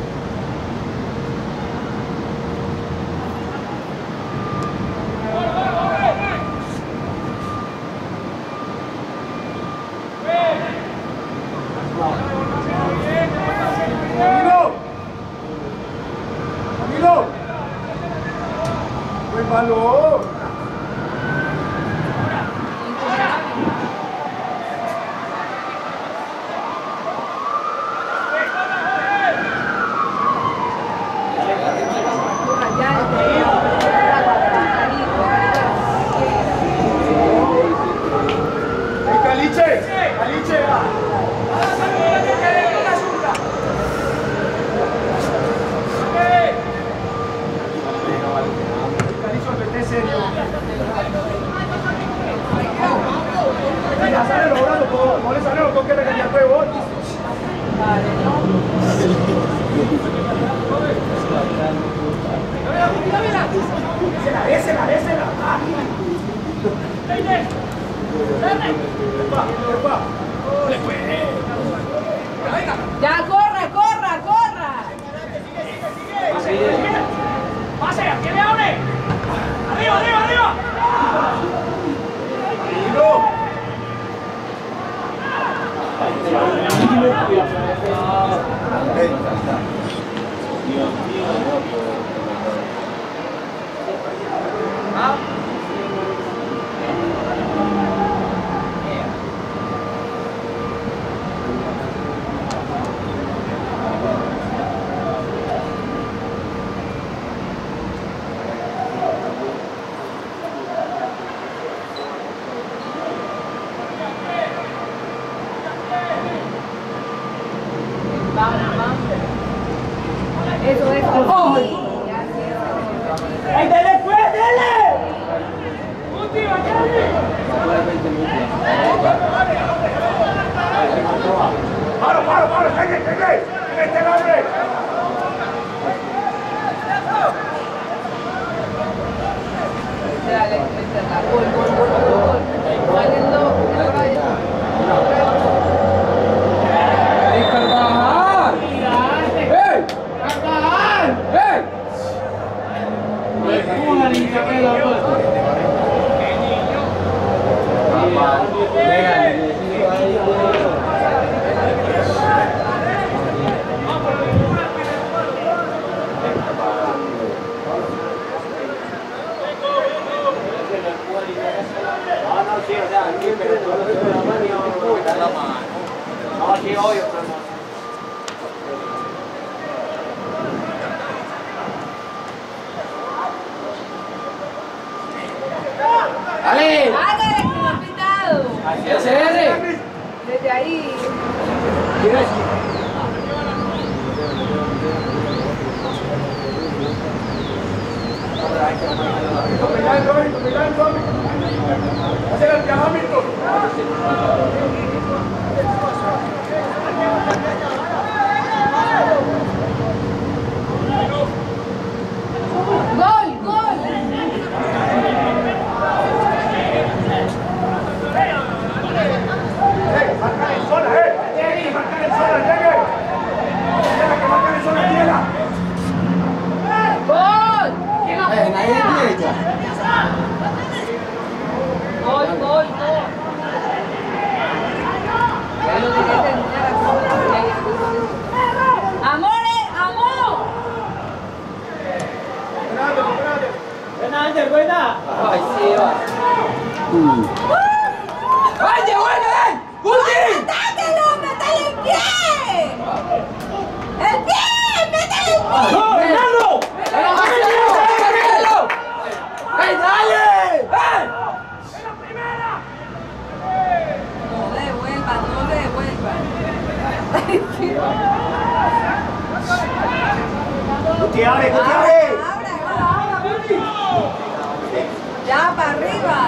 Bien. balón. Ya sale logrando, no le sale los toques de regañar huevón. Désela, désela, désela. Ya, corra, corra, corra. ¡Pase! ¡Aquí le abre! ¡Arriba, arriba, arriba! ¿Ah? Eso, eso. ¡Oh! ¡Ay, dale, pues, dale! ¡Paro, paro, paro! ¡Pegue, pegue! ¡Este hombre! Dale, métela. Gol, gol, gol, gol, gol. Váyanlo, por ahí. ¡Ey, Carvajal! ¡Ey! ¡Carvajal! ¡Ey! ¡Una niña que la vuelta! No, sí, obvio, pero no. ¡Dale! Hágale como invitado. ¡Así es, ese! Desde ahí. Dominando, dominando. Hacer el llamamiento. Gol, gol. ¡Eh! ¡Marcan en zona, eh! ¡Llegue! ¡Marcan en zona, llegue! ¡Tiela, que marcan en zona, tiela! Gol. ¡Eh, nadie tiene ya! Gol, gol, gol. Ya lo dije, ¡Amore, amor! ¡Espérate, espérate! ¡Buena, buena! ¡Ay, sí, va! ¡Vaya, buena! ¡Guti! ¡Mételo, métele el pie! ¡El pie! ¡Métele el pie! ¡No, Fernando! ¡Fernando! ¡Ey, dale! ¡Eh! No devuelvan, no devuelvan. ¡Guti, abre, Guti, Abra, abre! abra, abra. Ya, para arriba.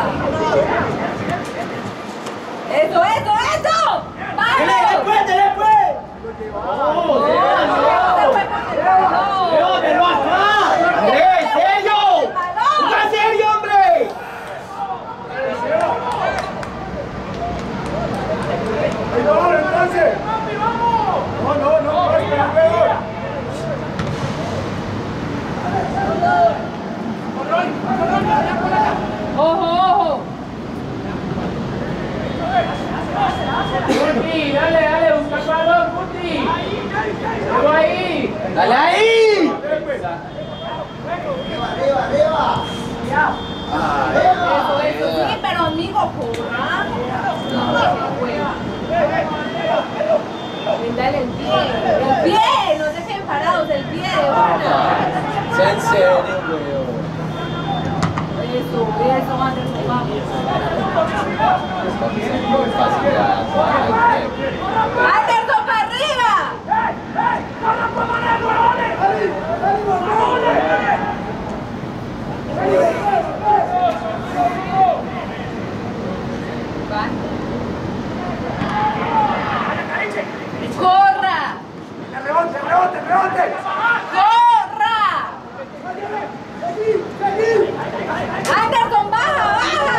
¡Eso, eso, eso! ¡Dale, ¡Vamos! pues, dale, pues! No, no, se fue con el balón. ¡Pero acá! ¡Andrés, serio! ¡Juega serio, hombre! ¡Ahí no, entonces! ¡No, no, no! ¡No, espera, espera! ¡Ojo, ojo! Guti, dale, dale, busca el balón, Guti. Luego ahí. ¡Dale ahí! ¡Arriba, arriba, arriba! Sea en serio, weón. Eso, eso, Anderson, vamos. ¡Anderson, para arriba! ¡Corra! ¡Rebote, rebote, rebote! ¡Corra! ¡Anderson, baja, baja!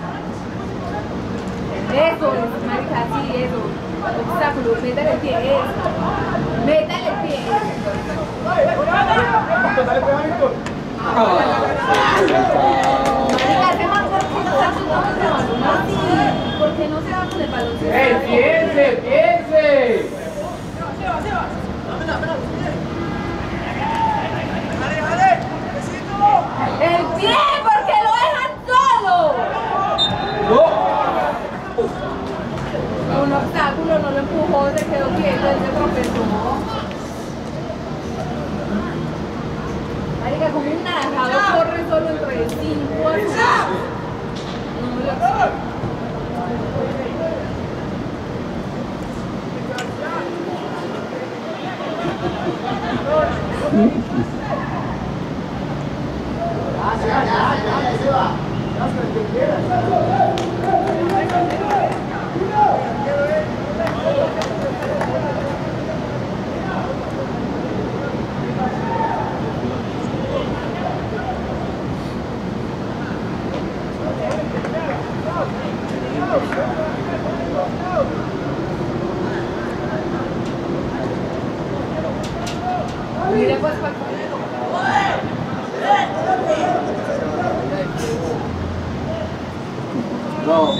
Eso es, marica, sí, eso. Obstáculo, métale el pie, eso. Métale el pie. Dale, pegadito. Marica, ese man, ¿por qué no se asusta con ese balón así? ¿Por qué no se va con el balón? ¡Ey, piense, piense! ¡El pie! ¿Por qué lo dejan solo? ¡No! Un obstáculo, no lo empujó, se quedó quieto, él se tropezó. Marica, como un naranjado corre solo entre cinco a seis. No me lo explico. Mire pues para No.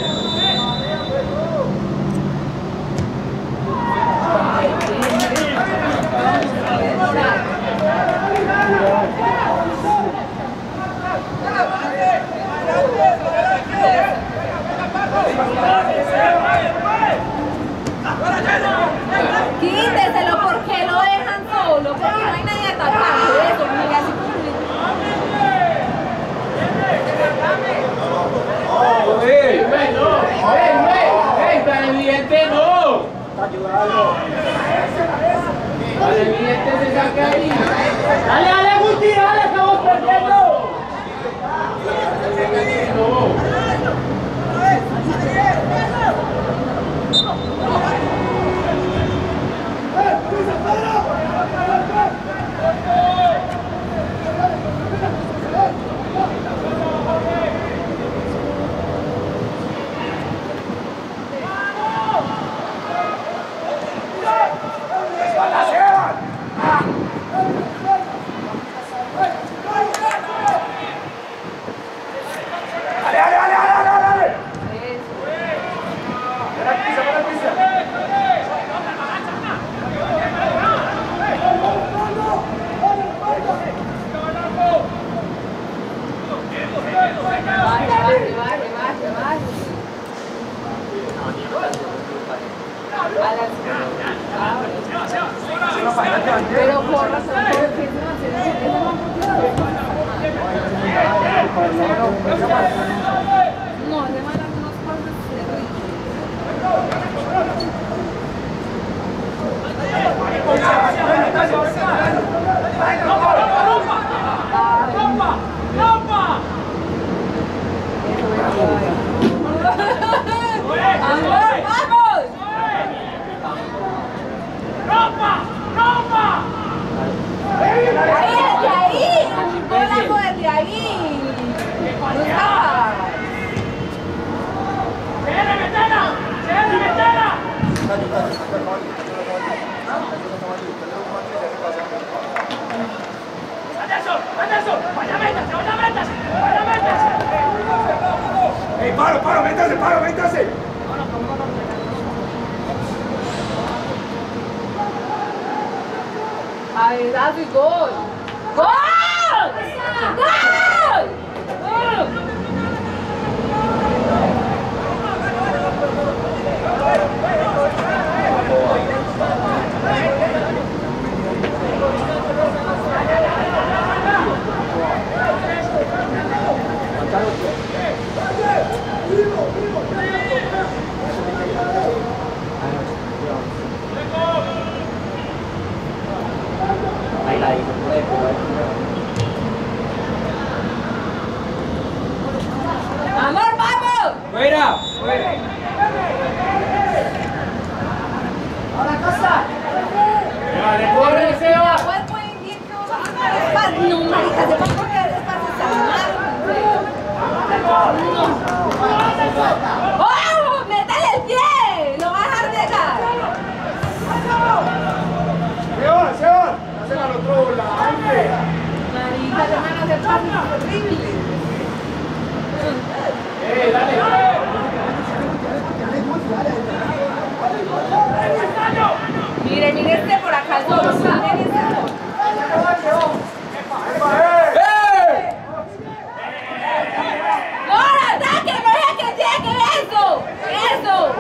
quíteselo, porque lo dejan solo, porque no hay nadie atacando eso, mira, así ¡Ey, ey, no! ¡Ey, ey! ¡Ey, tan evidente no! ¡Tan evidente se saca ahí! ¡Dale, dale, Guti, dale, estamos perdiendo! ¡No! ¡Dale, dale, dale, dale, dale, dale! eso. ¡Para la pista, para la pista! Baje, baje, baje, baje, baje. A las... Pero por razón, ¿por qué no hacer eso? No, ese man hace unas cosas terribles. ¡Vamos! Ahí, desde ahí, un golazo desde ahí. No está. ¡Ey, paro, paro, métase, paro, métase! Cabezazo y gol. ¡Gol! ¡Gol! ¡Gol! Ay, no puede jugar. ¡Amor, vamos! ¡Fuera! ¡Fuera! ¡A la casa! Dale, corre, Seba. ¿Cuál fue el bien que vos haces? No, marica, se va a correr despacio, está mal. No. ¡Oh! ¡Métale el pie! ¡Lo va a dejar dejar! Seba, Seba. Hacen al otro volante. Marica, te van a hacer pasos horribles. Eh, dale. Mire, mire este por acá solo, miren este por. ¡Eh! ¡No, no ataque! ¡No deje que llegue! ¡Eso! ¡Eso!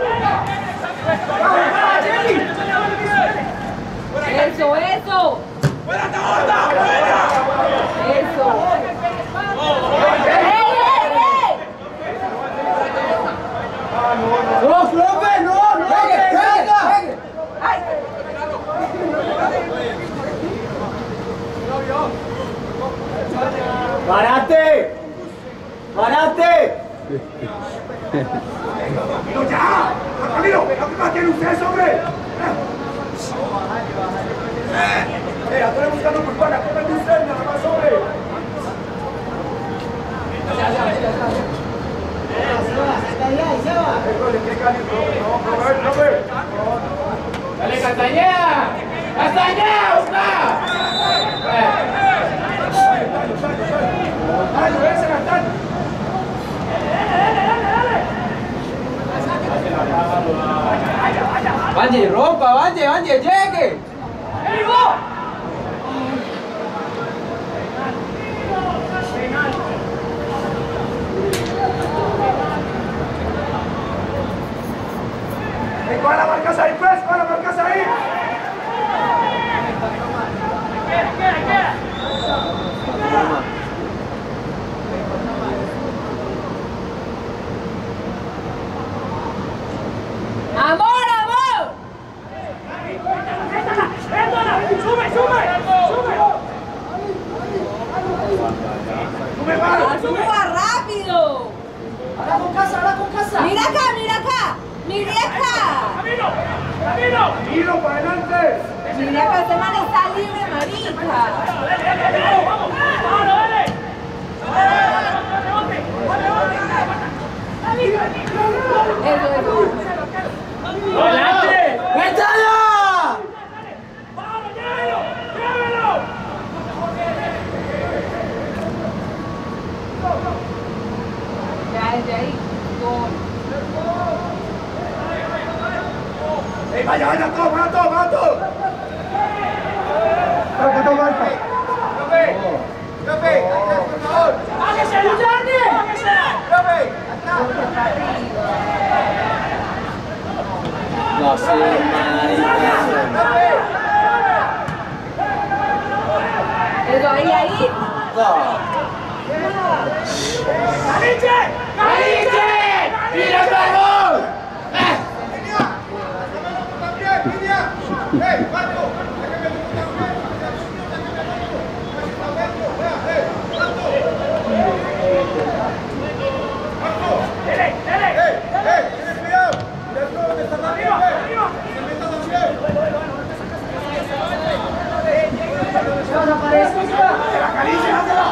¡Eso, eso! ¡Eso! ¡Ey, ey, ey! ¡No, profe! ¡No, no! ¡Pegue, pegue! ¡Ay! ¡Parate! ¡Parate! ¡Camilo, ya! ¡Camilo! ¿Qué más quieren ustedes, hombre? ¡Eh! ¡Ya estoy buscando culpable! ¡Comen de ustedes nada más, hombre! ¡Dale, Castañeda! ¡Castañeda, busca! ¡Dale, ese Natal! ¡Vanje, rompa! ¡Vanje, vanje, llegue! ¡Eh, coge la marcas ahí, pues! ¡Coge la marcas ahí! ¡Amor, amor! ¡Sube, sube! ¡Sube! ¡Sube, mano! ¡Suba rápido! ¡Ahora con casa, ahora con casa! ¡Mira acá, mira acá! ¡Mira acá! ¡Camilo! ¡Camilo! ¡Camilo, para adelante! ¡Mira acá, este man está libre, marica! ¡Vamos! ¡Vamos, dale! Eso, eso. ¡Adelante! ¡Métala! ¡Vamos, llévelo! ¡Llévelo! Ya, desde ahí. Gol. ¡Ey, vaya, vaya, todo, vaya, todo, vaya, todo! ¡Profe, toma alta! ¡Profe! ¡Profe! ¡Acá, por favor! ¡Bájese, Luciani! ¡Bájese! ¡Profe! ¡Acá! No sé, marica. Eso, ahí, ahí. ¡Caliche! ¡Caliche! ¡Mira el balón! ¡Línea! ¡También, línea! ¡Ey, Marco! ¡Marco! ¡Dele, dele! ¡Ey, ey! ¡Tienes cuidado! ¡Mira dónde está arriba! ¡Arriba! ¡Se meta también! ¡La Caliche, dátela!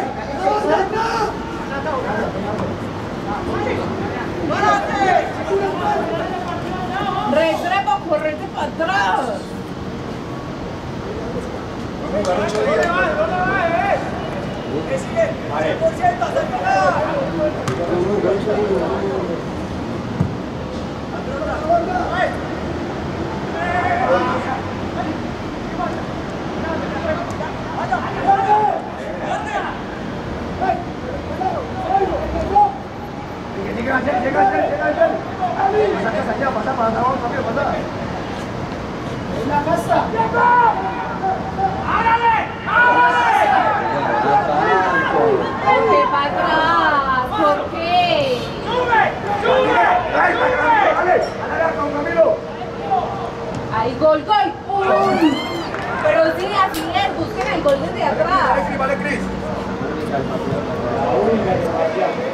Restrepo, correte para atrás. ¿Dónde va? ¿Dónde va, eh? ¿Qué sigue? cien por ciento, acércala. Llega, llega, llega, llega, llega. Pasa casa allá, pasa para atrás, rápido, pasa. ¡En la casa! ¡Árale! ¡Árale! ¿Por qué para atrás? ¿Por qué? ¡Sube! ¡Sube! ¡Dale, dale! ¡Dale con Camilo! Ahí, gol, gol. Uy. Pero sí, así bien, busquen el gol desde atrás. Vale, Cris, vale, Cris.